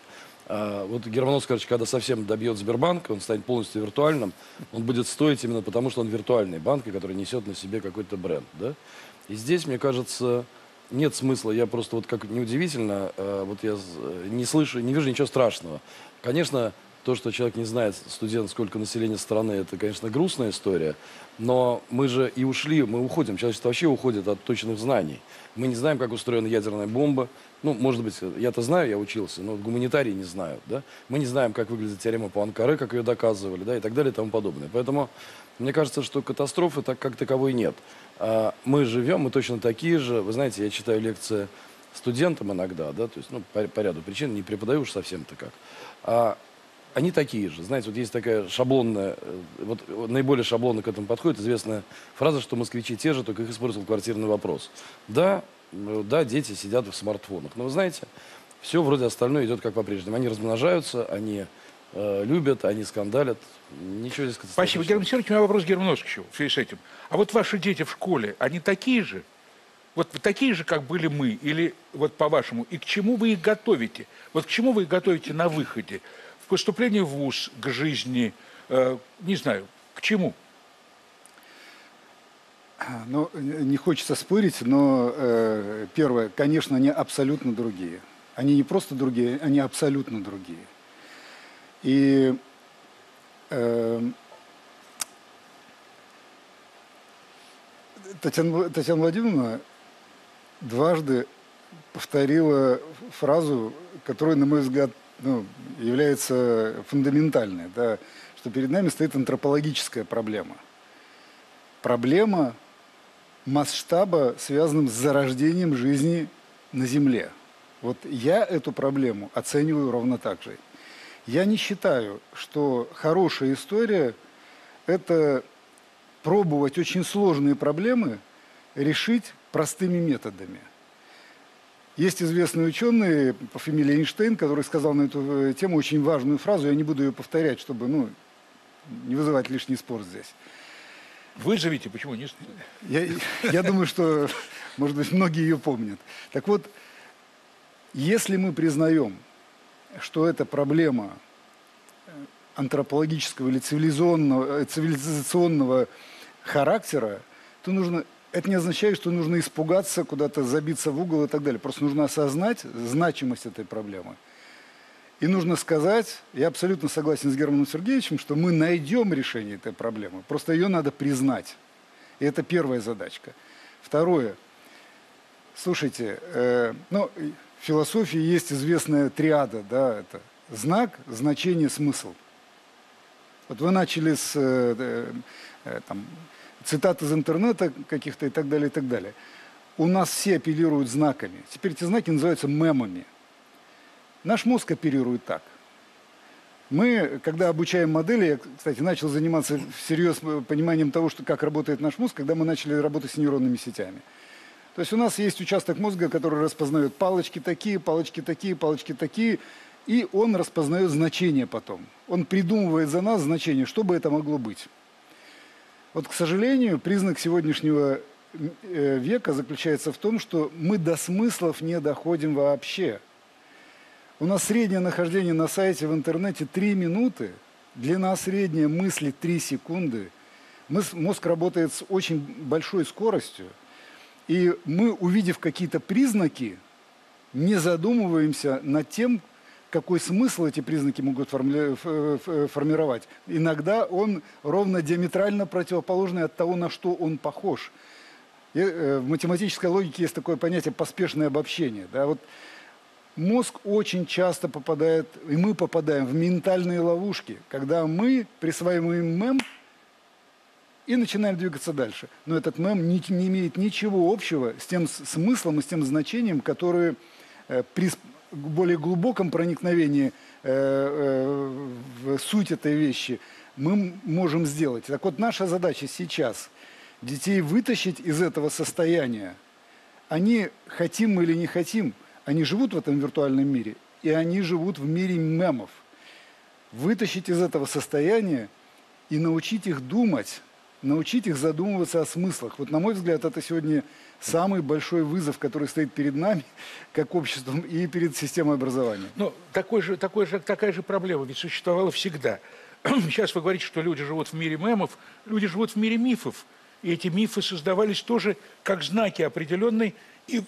А вот Герман Оскарович, когда совсем добьет Сбербанк, он станет полностью виртуальным, он будет стоить именно потому, что он виртуальный банк, который несет на себе какой-то бренд. Да? И здесь, мне кажется, нет смысла, я просто вот как неудивительно, вот я не слышу, не вижу ничего страшного. Конечно, то, что человек не знает, студент, сколько населения страны, это, конечно, грустная история. Но мы же и ушли, мы уходим, человечество вообще уходит от точных знаний. Мы не знаем, как устроена ядерная бомба. Ну, может быть, я-то знаю, я учился, но гуманитарии не знают, да. Мы не знаем, как выглядит теорема Пуанкаре, как ее доказывали, да, и так далее и тому подобное. Поэтому мне кажется, что катастрофы так, как таковой нет. А мы живем, мы точно такие же. Вы знаете, я читаю лекции студентам иногда, да, то есть, ну, по, по ряду причин, не преподаю уж совсем-то как. А они такие же. Знаете, вот есть такая шаблонная, вот наиболее шаблонно к этому подходит известная фраза, что москвичи те же, только их использовал квартирный вопрос. Да, да, дети сидят в смартфонах. Но вы знаете, все вроде остальное идет как по-прежнему. Они размножаются, они э, любят, они скандалят. Ничего здесь катастрофического. Спасибо, Герман Сергеевич. У меня вопрос к Герману Оскаровичу в связи с этим. А вот ваши дети в школе, они такие же? Вот такие же, как были мы? Или вот по-вашему? И к чему вы их готовите? Вот к чему вы их готовите на выходе? К поступлению в вуз, к жизни, э, не знаю, к чему? Ну, не хочется спорить, но э, первое, конечно, они абсолютно другие. Они не просто другие, они абсолютно другие. И э, Татьяна, Татьяна Владимировна дважды повторила фразу, которая, на мой взгляд, ну, является фундаментальной, да, что перед нами стоит антропологическая проблема. Проблема масштаба, связанным с зарождением жизни на Земле. Вот я эту проблему оцениваю ровно так же. Я не считаю, что хорошая история – это пробовать очень сложные проблемы решить простыми методами. Есть известный ученый по фамилии Эйнштейн, который сказал на эту тему очень важную фразу, я не буду ее повторять, чтобы ну, не вызывать лишний спор здесь. Вызовите, почему не? Я, я думаю, что, может быть, многие ее помнят. Так вот, если мы признаем, что это проблема антропологического или цивилизационного, цивилизационного характера, то нужно, это не означает, что нужно испугаться, куда-то забиться в угол и так далее. Просто нужно осознать значимость этой проблемы. И нужно сказать, я абсолютно согласен с Германом Сергеевичем, что мы найдем решение этой проблемы. Просто ее надо признать. И это первая задачка. Второе. Слушайте, э, ну, в философии есть известная триада, да, это знак, значение, смысл. Вот вы начали с э, э, там, цитат из интернета каких-то и так далее, и так далее. У нас все оперируют знаками. Теперь эти знаки называются мемами. Наш мозг оперирует так. Мы, когда обучаем модели, я, кстати, начал заниматься всерьез пониманием того, что, как работает наш мозг, когда мы начали работать с нейронными сетями. То есть у нас есть участок мозга, который распознает палочки такие, палочки такие, палочки такие, и он распознает значение потом. Он придумывает за нас значение, что бы это могло быть. Вот, к сожалению, признак сегодняшнего века заключается в том, что мы до смыслов не доходим вообще. У нас среднее нахождение на сайте в интернете три минуты, длина средняя мысли три секунды. Мозг работает с очень большой скоростью. И мы, увидев какие-то признаки, не задумываемся над тем, какой смысл эти признаки могут форми- формировать. Иногда он ровно диаметрально противоположный от того, на что он похож. И, э, в математической логике есть такое понятие поспешное обобщение. Да? Вот мозг очень часто попадает, и мы попадаем в ментальные ловушки, когда мы присваиваем мем и начинаем двигаться дальше. Но этот мем не, не имеет ничего общего с тем смыслом и с тем значением, которое э, при более глубоком проникновении э, э, в суть этой вещи мы можем сделать. Так вот, наша задача сейчас детей вытащить из этого состояния. Они, хотим мы или не хотим, они живут в этом виртуальном мире, и они живут в мире мемов. Вытащить из этого состояния и научить их думать, научить их задумываться о смыслах. Вот, на мой взгляд, это сегодня самый большой вызов, который стоит перед нами, как обществом, и перед системой образования. Ну, такой же, такой же, такая же проблема ведь существовала всегда. Сейчас вы говорите, что люди живут в мире мемов, люди живут в мире мифов. И эти мифы создавались тоже как знаки определенной, и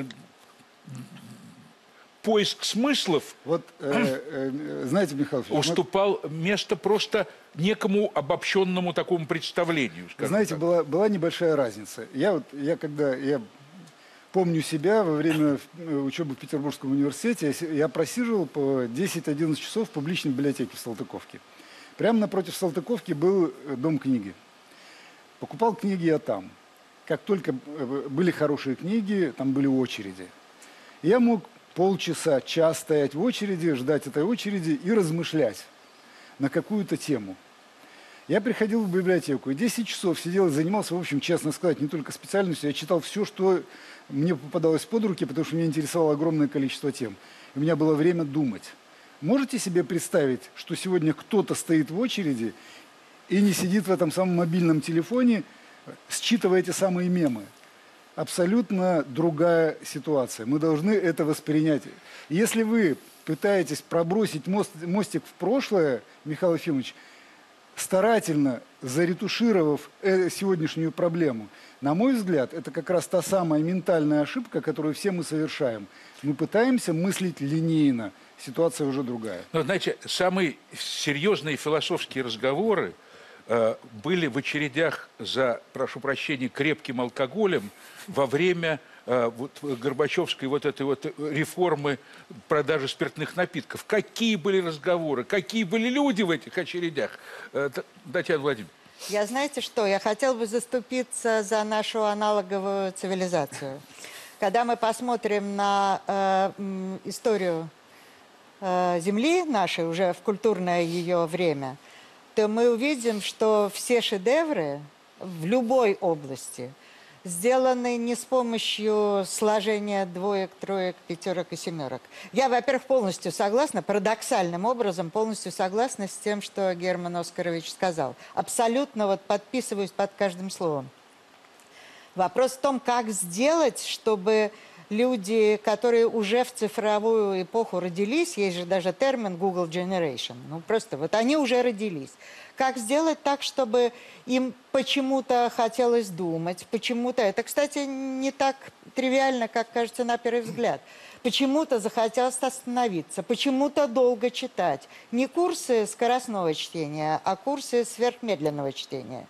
поиск смыслов вот, э, э, знаете, Михаил Ильич, уступал место просто некому обобщенному такому представлению. Знаете, была, была небольшая разница. Я, вот, я когда я помню себя во время учебы в Петербургском университете, я просиживал по десять-одиннадцать часов в публичной библиотеке в Салтыковке. Прямо напротив Салтыковки был дом книги. Покупал книги я там. Как только были хорошие книги, там были очереди. Я мог полчаса, час стоять в очереди, ждать этой очереди и размышлять на какую-то тему. Я приходил в библиотеку и десять часов сидел и занимался, в общем, честно сказать, не только специальностью, я читал все, что мне попадалось под руки, потому что меня интересовало огромное количество тем. И у меня было время думать. Можете себе представить, что сегодня кто-то стоит в очереди и не сидит в этом самом мобильном телефоне, считывая эти самые мемы? Абсолютно другая ситуация. Мы должны это воспринять. Если вы пытаетесь пробросить мост, мостик в прошлое, Михаил Ефимович, старательно заретушировав э, сегодняшнюю проблему. На мой взгляд, это как раз та самая ментальная ошибка, которую все мы совершаем. Мы пытаемся мыслить линейно. Ситуация уже другая. Но, знаете, самые серьезные философские разговоры э, были в очередях за, прошу прощения, крепким алкоголем во время э, вот, Горбачевской вот этой вот реформы продажи спиртных напитков. Какие были разговоры, какие были люди в этих очередях? Э, Татьяна Владимировна. Я, знаете что, я хотела бы заступиться за нашу аналоговую цивилизацию. Когда мы посмотрим на э, м, историю Земли нашей, уже в культурное ее время, то мы увидим, что все шедевры в любой области сделаны не с помощью сложения двоек, троек, пятерок и семерок. Я, во-первых, полностью согласна, парадоксальным образом полностью согласна с тем, что Герман Оскарович сказал. Абсолютно вот подписываюсь под каждым словом. Вопрос в том, как сделать, чтобы люди, которые уже в цифровую эпоху родились, есть же даже термин Google Generation, ну просто вот они уже родились. Как сделать так, чтобы им почему-то хотелось думать, почему-то, это, кстати, не так тривиально, как кажется на первый взгляд, почему-то захотелось остановиться, почему-то долго читать. Не курсы скоростного чтения, а курсы сверхмедленного чтения.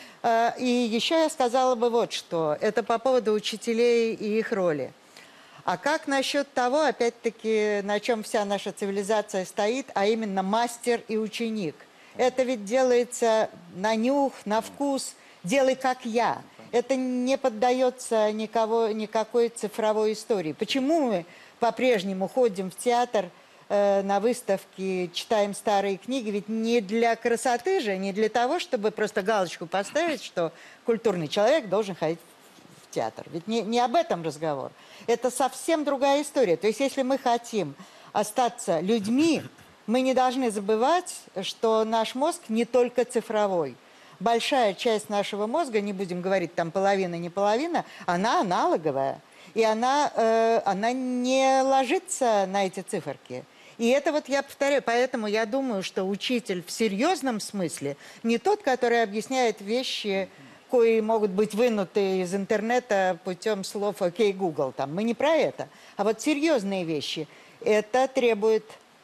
И еще я сказала бы вот что, это по поводу учителей и их роли. А как насчет того, опять-таки, на чем вся наша цивилизация стоит, а именно мастер и ученик? Это ведь делается на нюх, на вкус, делай как я. Это не поддается никого, никакой цифровой истории. Почему мы по-прежнему ходим в театр, э, на выставки, читаем старые книги? Ведь не для красоты же, не для того, чтобы просто галочку поставить, что культурный человек должен ходить в театр. Ведь не, не об этом разговор. Это совсем другая история. То есть если мы хотим остаться людьми, мы не должны забывать, что наш мозг не только цифровой. Большая часть нашего мозга, не будем говорить там половина, не половина, она аналоговая. И она, э, она не ложится на эти циферки. И это вот я повторяю, поэтому я думаю, что учитель в серьезном смысле не тот, который объясняет вещи, кои могут быть вынуты из интернета путем слов «Окей, Google». Там. Мы не про это. А вот серьезные вещи. Это требует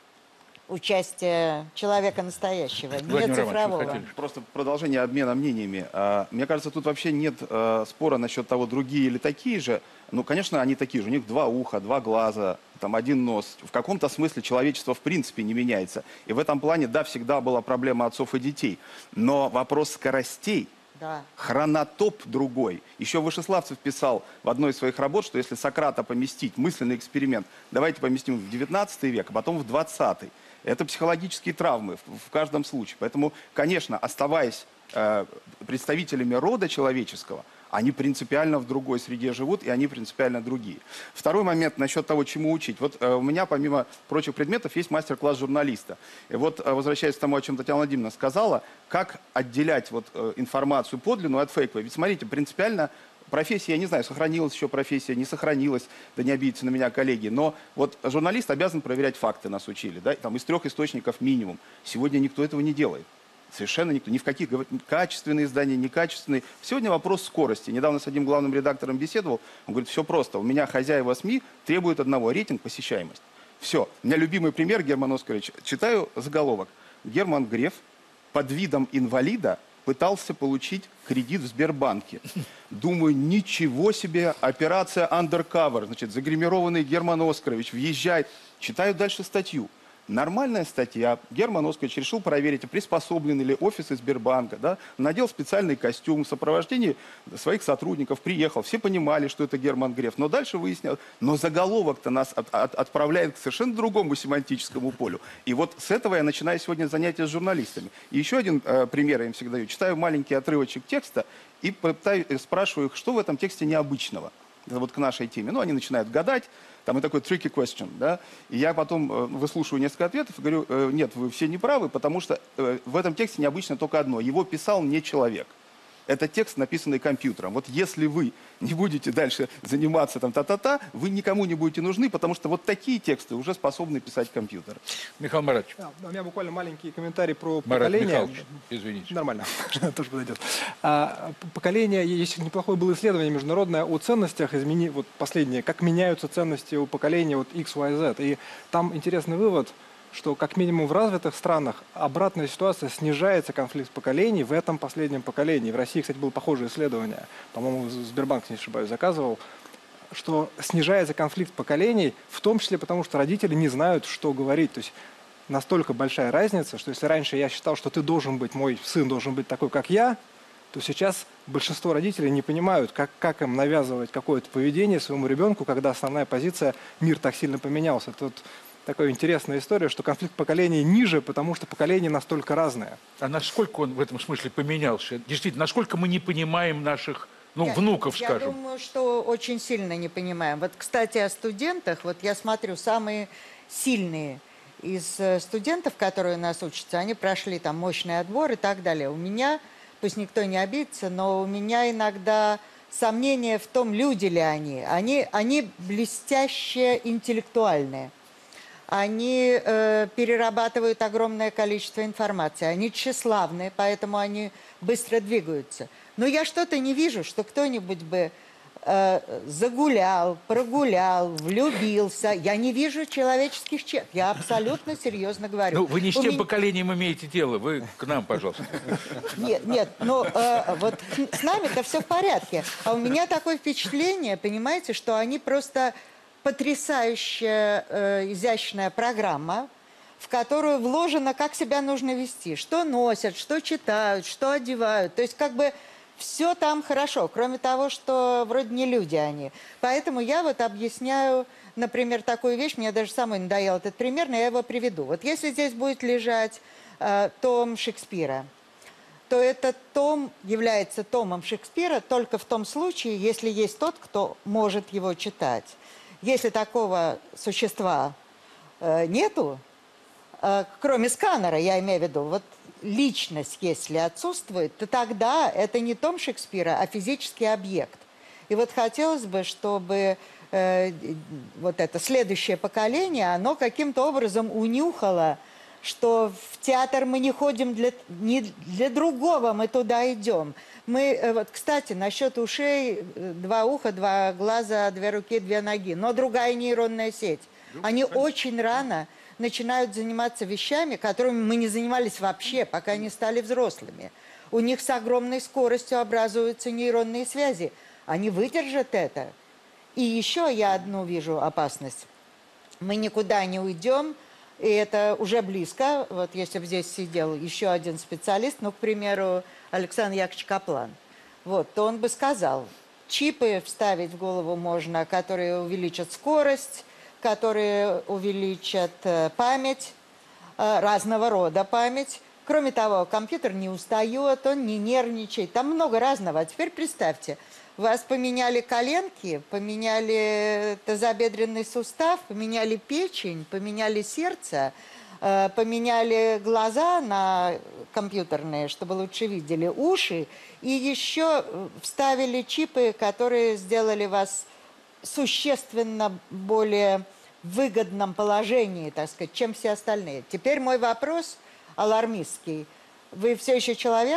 участия человека настоящего, не цифрового. Просто продолжение обмена мнениями. А, мне кажется, тут вообще нет а, спора насчет того, другие или такие же. Ну, конечно, они такие же. У них два уха, два глаза, там один нос. В каком-то смысле человечество в принципе не меняется. И в этом плане, да, всегда была проблема отцов и детей. Но вопрос скоростей, да. Хронотоп другой. Еще Вышеславцев писал в одной из своих работ, что если Сократа поместить, мысленный эксперимент, давайте поместим в девятнадцатый век, а потом в двадцатый. Это психологические травмы в, в каждом случае. Поэтому, конечно, оставаясь э, представителями рода человеческого, они принципиально в другой среде живут, и они принципиально другие. Второй момент насчет того, чему учить. Вот э, у меня, помимо прочих предметов, есть мастер-класс журналиста. И вот, э, возвращаясь к тому, о чем Татьяна Владимировна сказала, как отделять вот, э, информацию подлинную от фейковой. Ведь смотрите, принципиально профессия, я не знаю, сохранилась еще профессия, не сохранилась, да не обидятся на меня коллеги, но вот журналист обязан проверять факты, нас учили, да, там из трех источников минимум. Сегодня никто этого не делает. Совершенно никто, ни в каких, качественные издания, некачественные. Сегодня вопрос скорости. Недавно с одним главным редактором беседовал, он говорит, все просто, у меня хозяева СМИ требуют одного, рейтинг, посещаемость. Все. У меня любимый пример, Герман Оскарович, читаю заголовок. Герман Греф под видом инвалида пытался получить кредит в Сбербанке. Думаю, ничего себе, операция undercover, значит, загримированный Герман Оскарович въезжает. Читаю дальше статью. Нормальная статья. Герман Оскарович решил проверить, приспособлены ли офисы Сбербанка. Да? Надел специальный костюм в сопровождении своих сотрудников, приехал. Все понимали, что это Герман Греф. Но дальше выяснилось, но заголовок-то нас от, от, отправляет к совершенно другому семантическому полю. И вот с этого я начинаю сегодня занятия с журналистами. И еще один э, пример я им всегда даю. Читаю маленький отрывочек текста и пытаюсь, спрашиваю их, что в этом тексте необычного. Это вот к нашей теме. Ну, они начинают гадать. Там и такой tricky question, да, и я потом э, выслушиваю несколько ответов и говорю, э, нет, вы все не правы, потому что э, в этом тексте необычно только одно, его писал не человек. Это текст, написанный компьютером. Вот если вы не будете дальше заниматься там та-та-та, вы никому не будете нужны, потому что вот такие тексты уже способны писать компьютер. Михаил Маратович. Да, у меня буквально маленький комментарий про Марат поколение. Михайлович, извините. Нормально, тоже подойдет. А, поколение, есть неплохое было исследование международное о ценностях, измени, вот последнее, как меняются ценности у поколения вот X, Y, Z. И там интересный вывод, что как минимум в развитых странах обратная ситуация, снижается конфликт поколений в этом последнем поколении. В России, кстати, было похожее исследование, по-моему, Сбербанк, не ошибаюсь, заказывал, что снижается конфликт поколений, в том числе потому, что родители не знают, что говорить. То есть настолько большая разница, что если раньше я считал, что ты должен быть, мой сын должен быть такой, как я, то сейчас большинство родителей не понимают, как, как им навязывать какое-то поведение своему ребенку, когда основная позиция «мир так сильно поменялся». Тут такая интересная история, что конфликт поколений ниже, потому что поколения настолько разные. А насколько он в этом смысле поменялся? Действительно, насколько мы не понимаем наших, ну, Я- внуков, я скажем? думаю, что очень сильно не понимаем. Вот, кстати, о студентах. Вот я смотрю, самые сильные из э, студентов, которые у нас учатся, они прошли там мощный отбор и так далее. У меня, пусть никто не обидится, но у меня иногда сомнения в том, люди ли они. Они, они блестяще интеллектуальные. Они э, перерабатывают огромное количество информации. Они тщеславные, поэтому они быстро двигаются. Но я что-то не вижу, что кто-нибудь бы э, загулял, прогулял, влюбился. Я не вижу человеческих черт. Я абсолютно серьезно говорю. Ну, вы не с У тем меня- поколением имеете дело, вы к нам, пожалуйста. Нет, нет, но э, вот с нами-то все в порядке. А у меня такое впечатление, понимаете, что они просто потрясающая э, изящная программа, в которую вложено, как себя нужно вести, что носят, что читают, что одевают. То есть как бы все там хорошо, кроме того, что вроде не люди они. Поэтому я вот объясняю, например, такую вещь, мне даже самой надоел этот пример, но я его приведу. Вот если здесь будет лежать э, том Шекспира, то этот том является томом Шекспира только в том случае, если есть тот, кто может его читать. Если такого существа э, нету, э, кроме сканера, я имею в виду, вот личность, если отсутствует, то тогда это не том Шекспира, а физический объект. И вот хотелось бы, чтобы э, вот это следующее поколение, оно каким-то образом унюхало, что в театр мы не ходим для, не для другого, мы туда идем. Мы, э, вот, кстати, насчет ушей, э, два уха, два глаза, две руки, две ноги, но другая нейронная сеть. Они очень рано начинают заниматься вещами, которыми мы не занимались вообще, пока не стали взрослыми. У них с огромной скоростью образуются нейронные связи. Они выдержат это. И еще я одну вижу опасность. Мы никуда не уйдем, и это уже близко. Вот если бы здесь сидел еще один специалист, ну, к примеру, Александр Яковлевич Каплан, вот, то он бы сказал, чипы вставить в голову можно, которые увеличат скорость, которые увеличат э, память, э, разного рода память. Кроме того, компьютер не устает, он не нервничает, там много разного. А теперь представьте, вас поменяли коленки, поменяли тазобедренный сустав, поменяли печень, поменяли сердце, э, поменяли глаза на компьютерные, чтобы лучше видели, уши, и еще вставили чипы, которые сделали вас существенно более выгодном положении, так сказать, чем все остальные. Теперь мой вопрос алармистский. Вы все еще человек?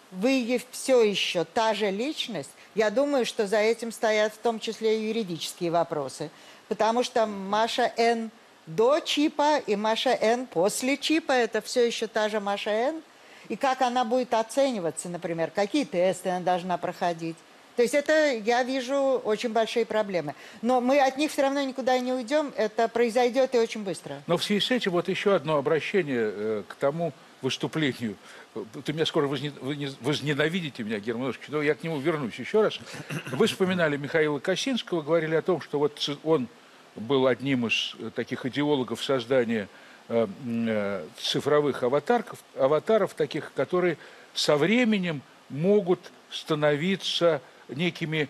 Вы все еще та же личность? Я думаю, что за этим стоят в том числе и юридические вопросы. Потому что Маша Н. до чипа и Маша Н. после чипа – это все еще та же Маша Н. И как она будет оцениваться, например, какие тесты она должна проходить. То есть это, я вижу, очень большие проблемы. Но мы от них все равно никуда не уйдем, это произойдет и очень быстро. Но в связи с этим вот еще одно обращение э, к тому выступлению. Ты меня скоро возне, возненавидите, меня, Герман Иванович, но я к нему вернусь еще раз. Вы вспоминали Михаила Косинского, говорили о том, что вот он был одним из таких идеологов создания э, э, цифровых аватарков, аватаров таких, которые со временем могут становиться некими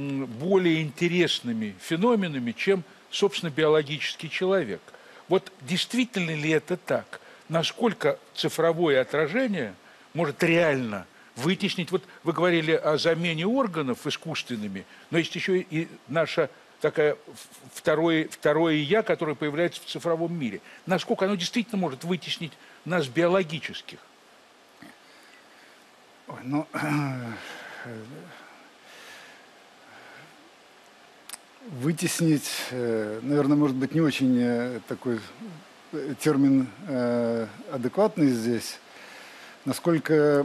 более интересными феноменами, чем, собственно, биологический человек. Вот действительно ли это так? Насколько цифровое отражение может реально Вытеснить, вот вы говорили о замене органов искусственными, но есть еще и наша такая второе, второе «я», которое появляется в цифровом мире. Насколько оно действительно может вытеснить нас биологических? Ой, ну, вытеснить, наверное, может быть, не очень такой термин адекватный здесь. Насколько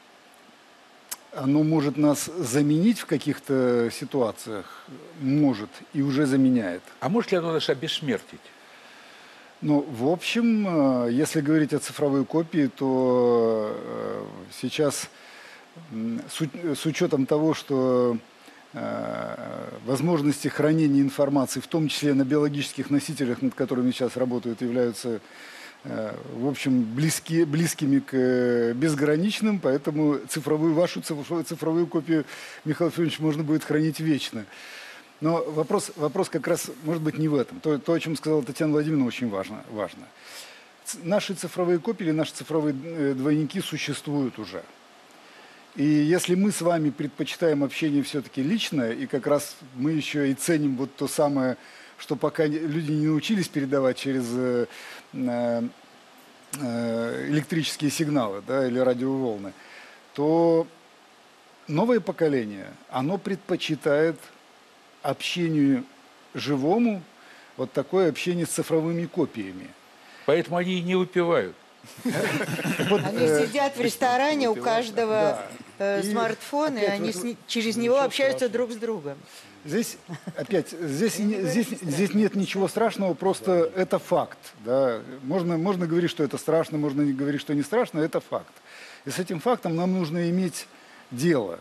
оно может нас заменить в каких-то ситуациях? Может, и уже заменяет. А может ли оно нас обессмертить? Ну, в общем, если говорить о цифровой копии, то сейчас с учетом того, что возможности хранения информации, в том числе на биологических носителях, над которыми сейчас работают, являются, в общем, близки, близкими к безграничным, поэтому цифровую, вашу цифровую копию, Михаил Федорович, можно будет хранить вечно. Но вопрос, вопрос как раз может быть не в этом. То, то о чем сказала Татьяна Владимировна, очень важно. важно. Наши цифровые копии или наши цифровые двойники существуют уже. И если мы с вами предпочитаем общение все-таки личное, и как раз мы еще и ценим вот то самое, что пока люди не научились передавать через э, э, электрические сигналы, да, или радиоволны, то новое поколение, оно предпочитает общению живому вот такое общение с цифровыми копиями. Поэтому они и не выпивают. Они сидят в ресторане, у каждого смартфон, и они через него общаются друг с другом. Здесь, опять, здесь, здесь, здесь нет ничего страшного, просто это факт. Да. Можно, можно говорить, что это страшно, можно не говорить, что не страшно, это факт. И с этим фактом нам нужно иметь дело.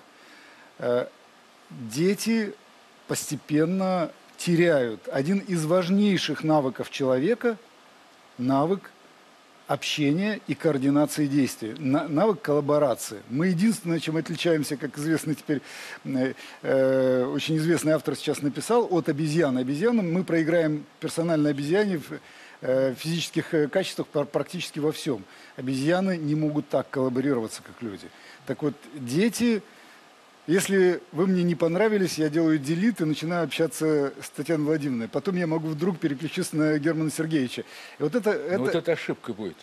Дети постепенно теряют один из важнейших навыков человека, навык общения и координации действий, навык коллаборации. Мы единственное, чем отличаемся, как известно теперь, э, очень известный автор сейчас написал, от обезьян. Обезьянам мы проиграем персональной обезьяне в э, физических качествах практически во всем. Обезьяны не могут так коллаборироваться, как люди. Так вот, дети... Если вы мне не понравились, я делаю делит и начинаю общаться с Татьяной Владимировной. Потом я могу вдруг переключиться на Германа Сергеевича. И вот это, это... Вот это ошибка будет.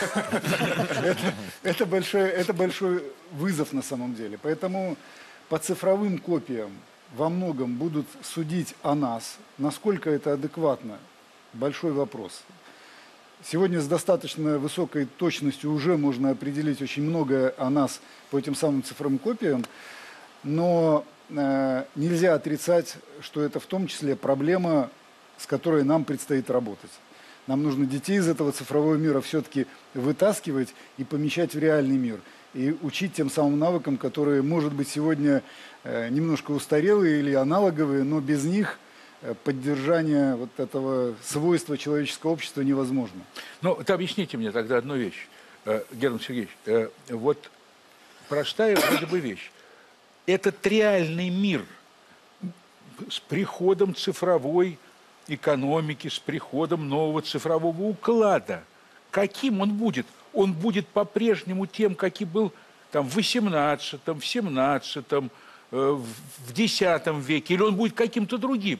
Это большой, это большой вызов на самом деле. Поэтому по цифровым копиям во многом будут судить о нас. Насколько это адекватно? Большой вопрос. Сегодня с достаточно высокой точностью уже можно определить очень многое о нас по этим самым цифровым копиям. Но э, нельзя отрицать, что это в том числе проблема, с которой нам предстоит работать. Нам нужно детей из этого цифрового мира все-таки вытаскивать и помещать в реальный мир. И учить тем самым навыкам, которые, может быть, сегодня э, немножко устарелые или аналоговые, но без них э, поддержание вот этого свойства человеческого общества невозможно. Ну, вот объясните мне тогда одну вещь, э, Герман Сергеевич. Э, вот простая вроде бы вещь. Этот реальный мир с приходом цифровой экономики, с приходом нового цифрового уклада, каким он будет? Он будет по-прежнему тем, каким был там, в восемнадцатом, в семнадцатом, э, в десятом веке, или он будет каким-то другим?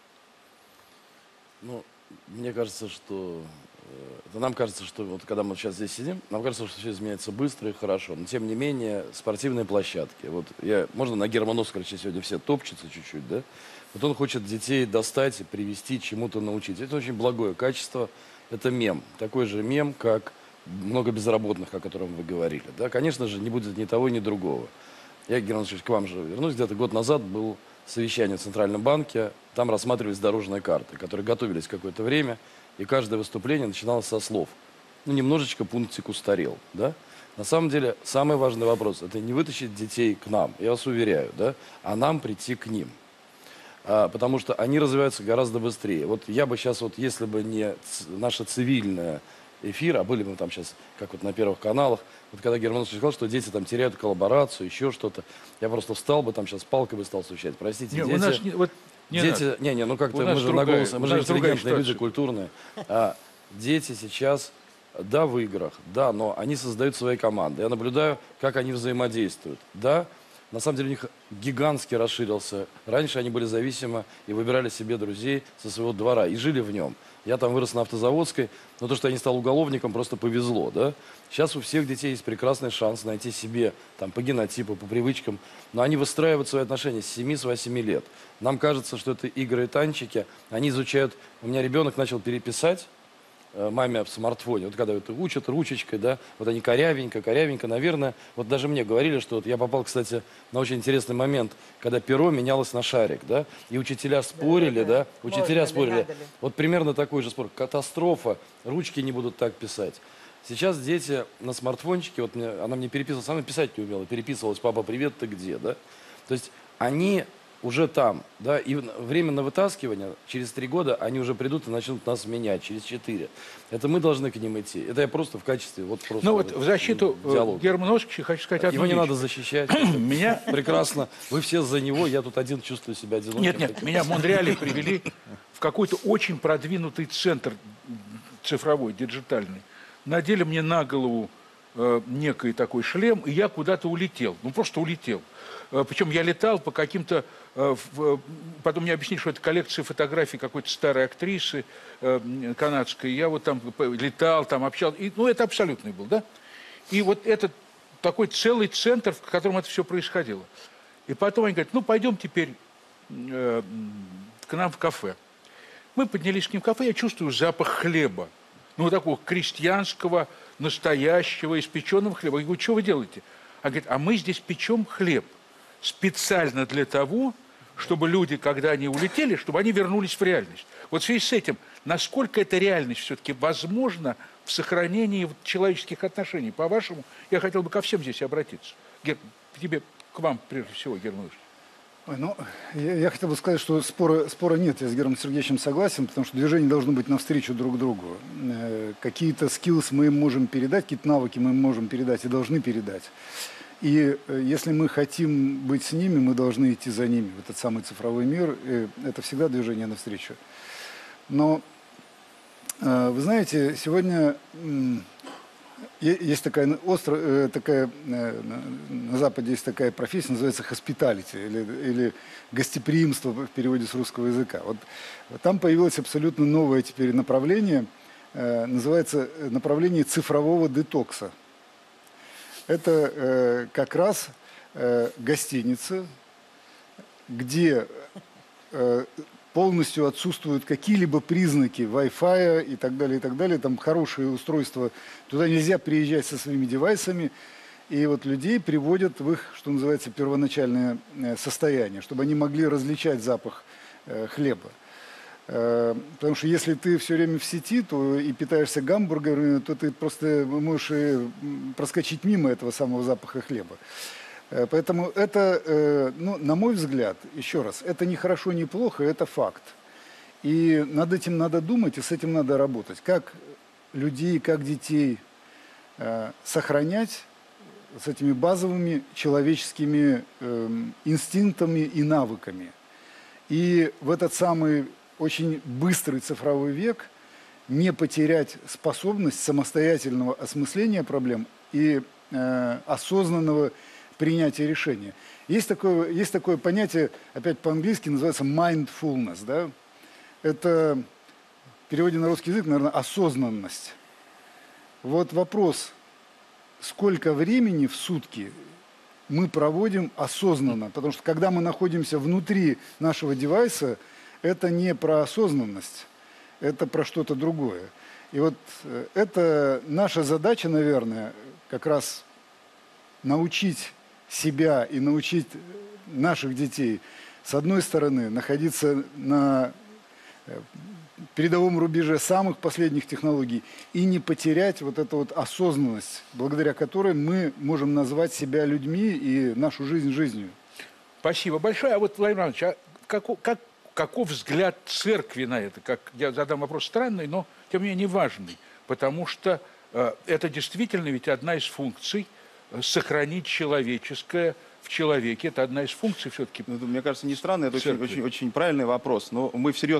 Ну, мне кажется, что... Это нам кажется, что вот когда мы сейчас здесь сидим, нам кажется, что все изменяется быстро и хорошо. Но тем не менее, спортивные площадки. Вот я, можно на Германа Оскаровича сегодня все топчутся чуть-чуть, да? Вот он хочет детей достать и привести, чему-то научить. Это очень благое качество. Это мем. Такой же мем, как много безработных, о котором вы говорили. Да? Конечно же, не будет ни того, ни другого. Я, Герман Оскарович, к вам же вернусь. Где-то год назад был совещание в Центральном банке. Там рассматривались дорожные карты, которые готовились какое-то время. И каждое выступление начиналось со слов. Ну, немножечко пунктик устарел, да? На самом деле, самый важный вопрос – это не вытащить детей к нам, я вас уверяю, да? А нам прийти к ним. А, потому что они развиваются гораздо быстрее. Вот я бы сейчас, вот, если бы не наша цивильная эфир, а были бы мы там сейчас, как вот на первых каналах, вот когда Герман сказал, что дети там теряют коллаборацию, еще что-то, я просто встал бы там сейчас палкой бы стал стучать. Простите, не, дети... У нас не, вот Не дети, не, не, ну как-то мы же другая, на голос, мы же интеллигентные люди, ситуация. культурные. А дети сейчас Да, в играх, да, но они создают свои команды. Я наблюдаю, как они взаимодействуют. Да, на самом деле у них гигантски расширился. Раньше они были зависимы и выбирали себе друзей со своего двора и жили в нем. Я там вырос на Автозаводской, но то, что я не стал уголовником, просто повезло, да. Сейчас у всех детей есть прекрасный шанс найти себе, там, по генотипу, по привычкам, но они выстраивают свои отношения с семи-восьми лет. Нам кажется, что это игры и танчики, они изучают... У меня ребенок начал переписать маме в смартфоне, вот когда это учат ручечкой, да, вот они корявенько, корявенько, наверное, вот даже мне говорили, что вот я попал, кстати, на очень интересный момент, когда перо менялось на шарик, да, и учителя спорили, да, да, да. учителя Можно спорили, ли, ли. вот примерно такой же спор, катастрофа, ручки не будут так писать. Сейчас дети на смартфончике, вот мне, она мне переписывала, она писать не умела, переписывалась, папа, привет, ты где, да, то есть они уже там, да, и время на вытаскивание, через три года они уже придут и начнут нас менять, через четыре. Это мы должны к ним идти. Это я просто в качестве, вот просто... Ну вот в защиту диалога. Германа Оскаровича хочу сказать одну Его не вещь. надо защищать. Меня... Прекрасно. Вы все за него, я тут один чувствую себя одиноким. Нет, нет, меня в Монреале привели в какой-то очень продвинутый центр цифровой, диджитальный. Надели мне на голову э, некий такой шлем, и я куда-то улетел. Ну, просто улетел. Э, причем я летал по каким-то... Э, в, потом мне объяснили, что это коллекция фотографий какой-то старой актрисы э, канадской. Я вот там летал, там общался. И, ну, это абсолютный был, да? И вот этот такой целый центр, в котором это все происходило. И потом они говорят, ну, пойдем теперь э, к нам в кафе. Мы поднялись к ним в кафе, я чувствую запах хлеба. Ну, такого крестьянского, настоящего, испеченного хлеба. Я говорю, что вы делаете? Она говорит, а мы здесь печем хлеб специально для того, чтобы люди, когда они улетели, чтобы они вернулись в реальность. Вот в связи с этим, насколько эта реальность все-таки возможна в сохранении человеческих отношений? По-вашему, я хотел бы ко всем здесь обратиться. Гер, к тебе, к вам прежде всего, Герман Ильич. Ой, ну, я, я хотел бы сказать, что спора, спора нет, я с Германом Сергеевичем согласен, потому что движение должно быть навстречу друг другу. Э, какие-то skills мы им можем передать, какие-то навыки мы им можем передать и должны передать. И э, если мы хотим быть с ними, мы должны идти за ними, в этот самый цифровой мир. И это всегда движение навстречу. Но, э, вы знаете, сегодня... Есть такая, остро, такая, на Западе есть такая профессия, называется hospitality, или, или гостеприимство в переводе с русского языка. Вот, там появилось абсолютно новое теперь направление, называется направление цифрового детокса. Это как раз гостиница, где полностью отсутствуют какие-либо признаки Wi-Fi и так далее, и так далее. Там хорошие устройства. Туда нельзя приезжать со своими девайсами. И вот людей приводят в их, что называется, первоначальное состояние, чтобы они могли различать запах э, хлеба. Э, потому что если ты все время в сети, то и питаешься гамбургерами, то ты просто можешь и проскочить мимо этого самого запаха хлеба. Поэтому это, ну, на мой взгляд, еще раз, это не хорошо, не плохо, это факт. И над этим надо думать, и с этим надо работать. Как людей, как детей сохранять с этими базовыми человеческими инстинктами и навыками. И в этот самый очень быстрый цифровой век не потерять способность самостоятельного осмысления проблем и осознанного принятия решения. Есть такое, есть такое понятие, опять по-английски, называется mindfulness. Да? Это в переводе на русский язык, наверное, осознанность. Вот вопрос, сколько времени в сутки мы проводим осознанно. Потому что когда мы находимся внутри нашего девайса, это не про осознанность, это про что-то другое. И вот это наша задача, наверное, как раз научить себя и научить наших детей, с одной стороны, находиться на передовом рубеже самых последних технологий и не потерять вот эту вот осознанность, благодаря которой мы можем назвать себя людьми и нашу жизнь жизнью. Спасибо большое. А вот, Владимир Иванович, а каков, как, каков взгляд церкви на это? Как, я задам вопрос странный, но тем не менее важный, потому что э, это действительно ведь одна из функций сохранить человеческое в человеке. Это одна из функций все-таки. Мне кажется, не странно, это очень, очень, очень правильный вопрос. Но мы всерьез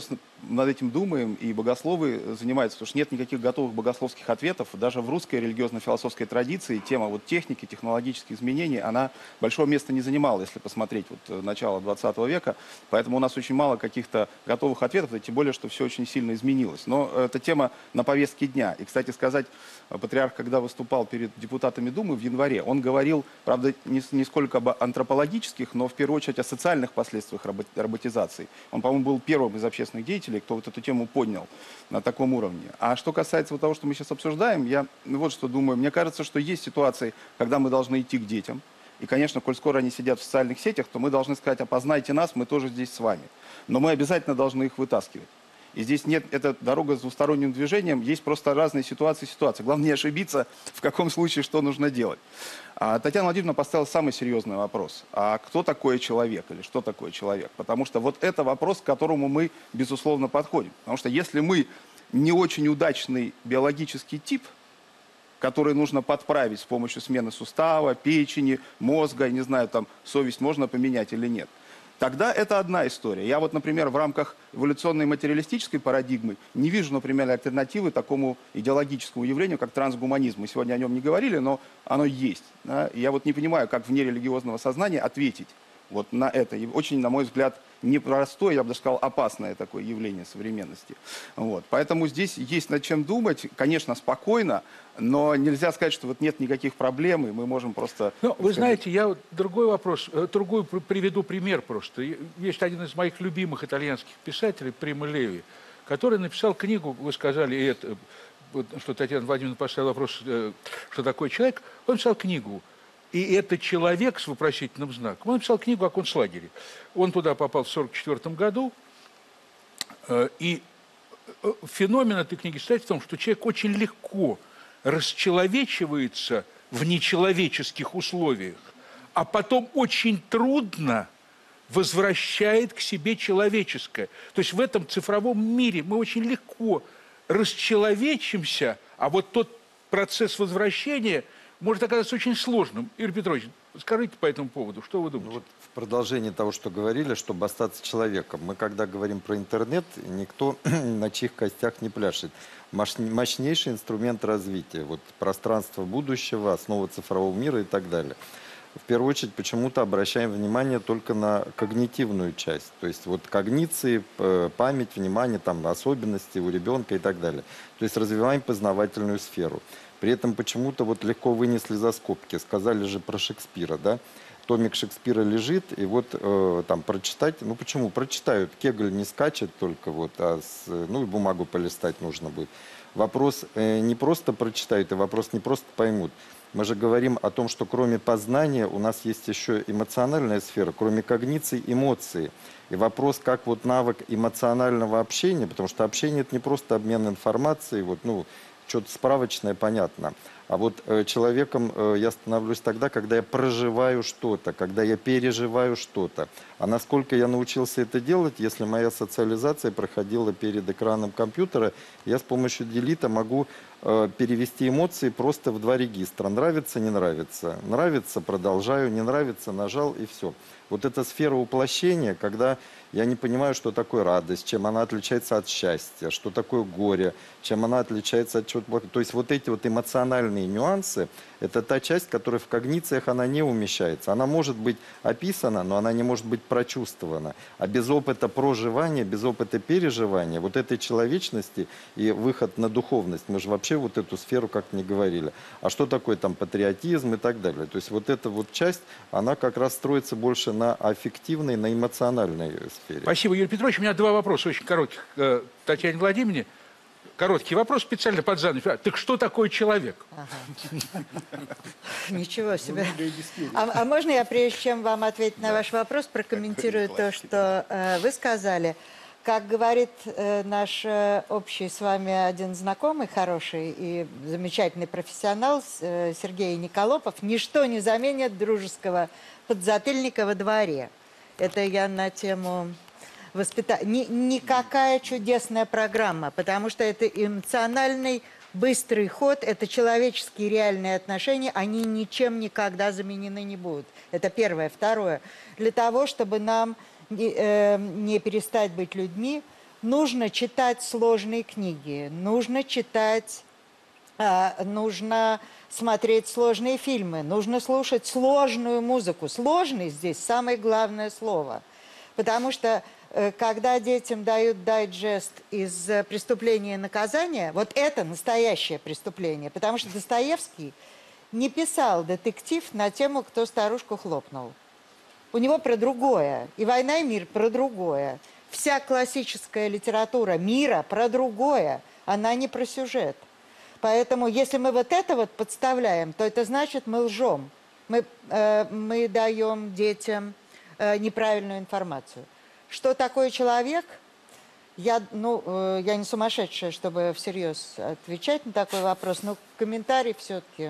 над этим думаем, и богословы занимаются, потому что нет никаких готовых богословских ответов. Даже в русской религиозно-философской традиции тема вот техники, технологических изменений, она большого места не занимала, если посмотреть вот начало двадцатого века. Поэтому у нас очень мало каких-то готовых ответов, и тем более, что все очень сильно изменилось. Но эта тема на повестке дня. И, кстати сказать, патриарх, когда выступал перед депутатами Думы в январе, он говорил, правда, не, не сколько об антропологических, но в первую очередь о социальных последствиях робот, роботизации. Он, по-моему, был первым из общественных деятелей, кто вот эту тему поднял на таком уровне. А что касается вот того, что мы сейчас обсуждаем, я вот что думаю. Мне кажется, что есть ситуации, когда мы должны идти к детям. И, конечно, коль скоро они сидят в социальных сетях, то мы должны сказать: опознайте нас, мы тоже здесь с вами. Но мы обязательно должны их вытаскивать. И здесь нет, это дорога с двусторонним движением, есть просто разные ситуации ситуации. Главное не ошибиться, в каком случае что нужно делать. А Татьяна Владимировна поставила самый серьезный вопрос. А кто такой человек или что такое человек? Потому что вот это вопрос, к которому мы, безусловно, подходим. Потому что если мы не очень удачный биологический тип, который нужно подправить с помощью смены сустава, печени, мозга, не знаю, там, совесть можно поменять или нет, тогда это одна история. Я вот, например, в рамках эволюционной материалистической парадигмы не вижу, например, альтернативы такому идеологическому явлению, как трансгуманизм. Мы сегодня о нем не говорили, но оно есть. Да? Я вот не понимаю, как вне религиозного сознания ответить вот на это. И очень, на мой взгляд, непростое, я бы даже сказал, опасное такое явление современности. Вот. Поэтому здесь есть над чем думать, конечно, спокойно, но нельзя сказать, что вот нет никаких проблем, и мы можем просто... Ну, вы сказать... знаете, я вот другой вопрос, другой приведу пример просто. Есть один из моих любимых итальянских писателей, Примо Леви, который написал книгу, вы сказали, и это, что Татьяна Владимировна поставила вопрос, что такое человек, он написал книгу. И это человек с вопросительным знаком. Он написал книгу о концлагере. Он туда попал в сорок четвёртом году. И феномен этой книги состоит в том, что человек очень легко расчеловечивается в нечеловеческих условиях, а потом очень трудно возвращает к себе человеческое. То есть в этом цифровом мире мы очень легко расчеловечимся, а вот тот процесс возвращения может оказаться очень сложным. Игорь Петрович, скажите по этому поводу, что вы думаете? Ну, вот в продолжении того, что говорили, чтобы остаться человеком. Мы, когда говорим про интернет, никто на чьих костях не пляшет. Мощнейший инструмент развития. Вот пространство будущего, основа цифрового мира и так далее. В первую очередь, почему-то обращаем внимание только на когнитивную часть. То есть вот когниции, память, внимание, там, особенности у ребенка и так далее. То есть развиваем познавательную сферу. При этом почему-то вот легко вынесли за скобки. Сказали же про Шекспира, да? Томик Шекспира лежит, и вот э, там прочитать, ну почему? Прочитают, Кегль не скачет только, вот, а с, ну и бумагу полистать нужно будет. Вопрос э, не просто прочитают, и вопрос не просто поймут. Мы же говорим о том, что кроме познания у нас есть еще эмоциональная сфера, кроме когниции, эмоции. И вопрос, как вот навык эмоционального общения, потому что общение это не просто обмен информацией, вот, ну, что-то справочное, понятно. А вот э, человеком э, я становлюсь тогда, когда я проживаю что-то, когда я переживаю что-то. А насколько я научился это делать, если моя социализация проходила перед экраном компьютера, я с помощью делита могу э, перевести эмоции просто в два регистра. Нравится, не нравится. Нравится, продолжаю, не нравится, нажал и все. Вот эта сфера уплощения, когда я не понимаю, что такое радость, чем она отличается от счастья, что такое горе, чем она отличается от чего-то плохого. То есть вот эти вот эмоциональные нюансы, это та часть, которая в когнициях, она не умещается. Она может быть описана, но она не может быть прочувствована. А без опыта проживания, без опыта переживания, вот этой человечности и выход на духовность, мы же вообще вот эту сферу как-то не говорили. А что такое там патриотизм и так далее. То есть вот эта вот часть, она как раз строится больше на аффективной, на эмоциональной сфере. Спасибо, Юрий Петрович. У меня два вопроса очень коротких к Татьяне Владимировне. Короткий вопрос специально под занавес. Так что такое человек? Ага. Ничего себе. А, а можно я, прежде чем вам ответить на ваш вопрос, прокомментирую то, что э, вы сказали? Как говорит э, наш э, общий с вами один знакомый, хороший и замечательный профессионал э, Сергей Николопов, ничто не заменит дружеского подзатыльника во дворе. Это я на тему... Воспита... Ни, никакая чудесная программа, потому что это эмоциональный, быстрый ход, это человеческие реальные отношения, они ничем никогда заменены не будут. Это первое. Второе. Для того, чтобы нам не, э, не перестать быть людьми, нужно читать сложные книги, нужно читать, э, нужно смотреть сложные фильмы, нужно слушать сложную музыку. Сложный здесь самое главное слово. Потому что э, когда детям дают дайджест из э, «Преступления и наказания», вот это настоящее преступление. Потому что Достоевский не писал детектив на тему «Кто старушку хлопнул». У него про другое. И «Война и мир» про другое. Вся классическая литература мира про другое. Она не про сюжет. Поэтому, если мы вот это вот подставляем, то это значит, мы лжем. Мы, э, мы даем детям э, неправильную информацию. Что такое человек? Я, ну, э, я не сумасшедшая, чтобы всерьез отвечать на такой вопрос, но комментарий все-таки.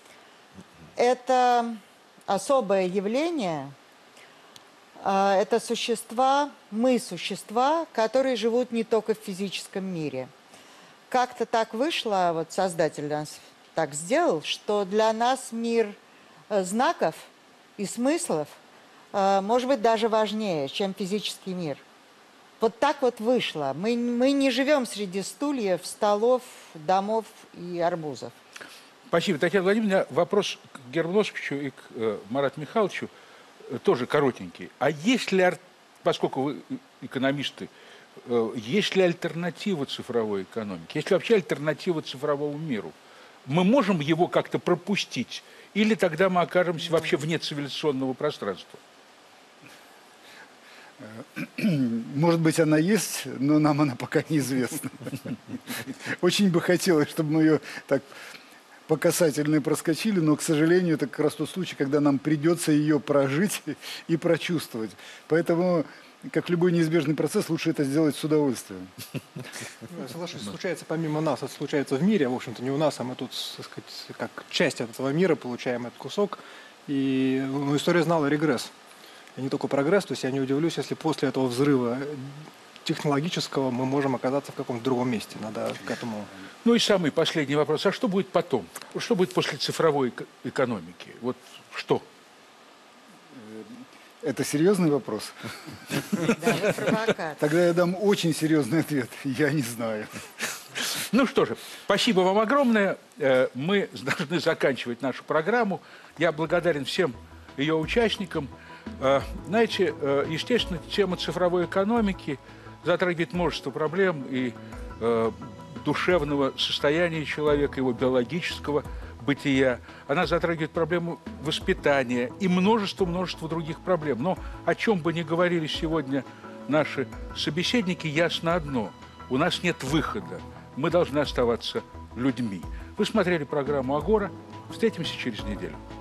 Это особое явление. Э, это существа, мы существа, которые живут не только в физическом мире. Как-то так вышло, вот Создатель нас так сделал, что для нас мир э, знаков и смыслов э, может быть даже важнее, чем физический мир. Вот так вот вышло. Мы, мы не живем среди стульев, столов, домов и арбузов. Спасибо, Татьяна Владимировна. Вопрос к Герману Оскаровичу и к э, Марату Михайловичу э, тоже коротенький. А есть ли, поскольку вы экономисты, есть ли альтернатива цифровой экономике? Есть ли вообще альтернатива цифровому миру? Мы можем его как-то пропустить? Или тогда мы окажемся вообще вне цивилизационного пространства? Может быть, она есть, но нам она пока неизвестна. Очень бы хотелось, чтобы мы ее так по касательной проскочили, но, к сожалению, это как раз тот случай, когда нам придется ее прожить и прочувствовать. Поэтому... Как любой неизбежный процесс, лучше это сделать с удовольствием. Я соглашусь, случается помимо нас, это случается в мире, в общем-то не у нас, а мы тут, так сказать, как часть этого мира получаем этот кусок. И ну, история знала регресс, и не только прогресс, то есть я не удивлюсь, если после этого взрыва технологического мы можем оказаться в каком-то другом месте. Надо к этому... Ну и самый последний вопрос. А что будет потом? Что будет после цифровой экономики? Вот что? Это серьезный вопрос? Даже провокация. Тогда я дам очень серьезный ответ. Я не знаю. Ну что же, спасибо вам огромное. Мы должны заканчивать нашу программу. Я благодарен всем ее участникам. Знаете, естественно, тема цифровой экономики затрагивает множество проблем и душевного состояния человека, его биологического бытия. Она затрагивает проблему воспитания и множество-множество других проблем. Но о чем бы ни говорили сегодня наши собеседники, ясно одно. У нас нет выхода. Мы должны оставаться людьми. Вы смотрели программу «Агора». Встретимся через неделю.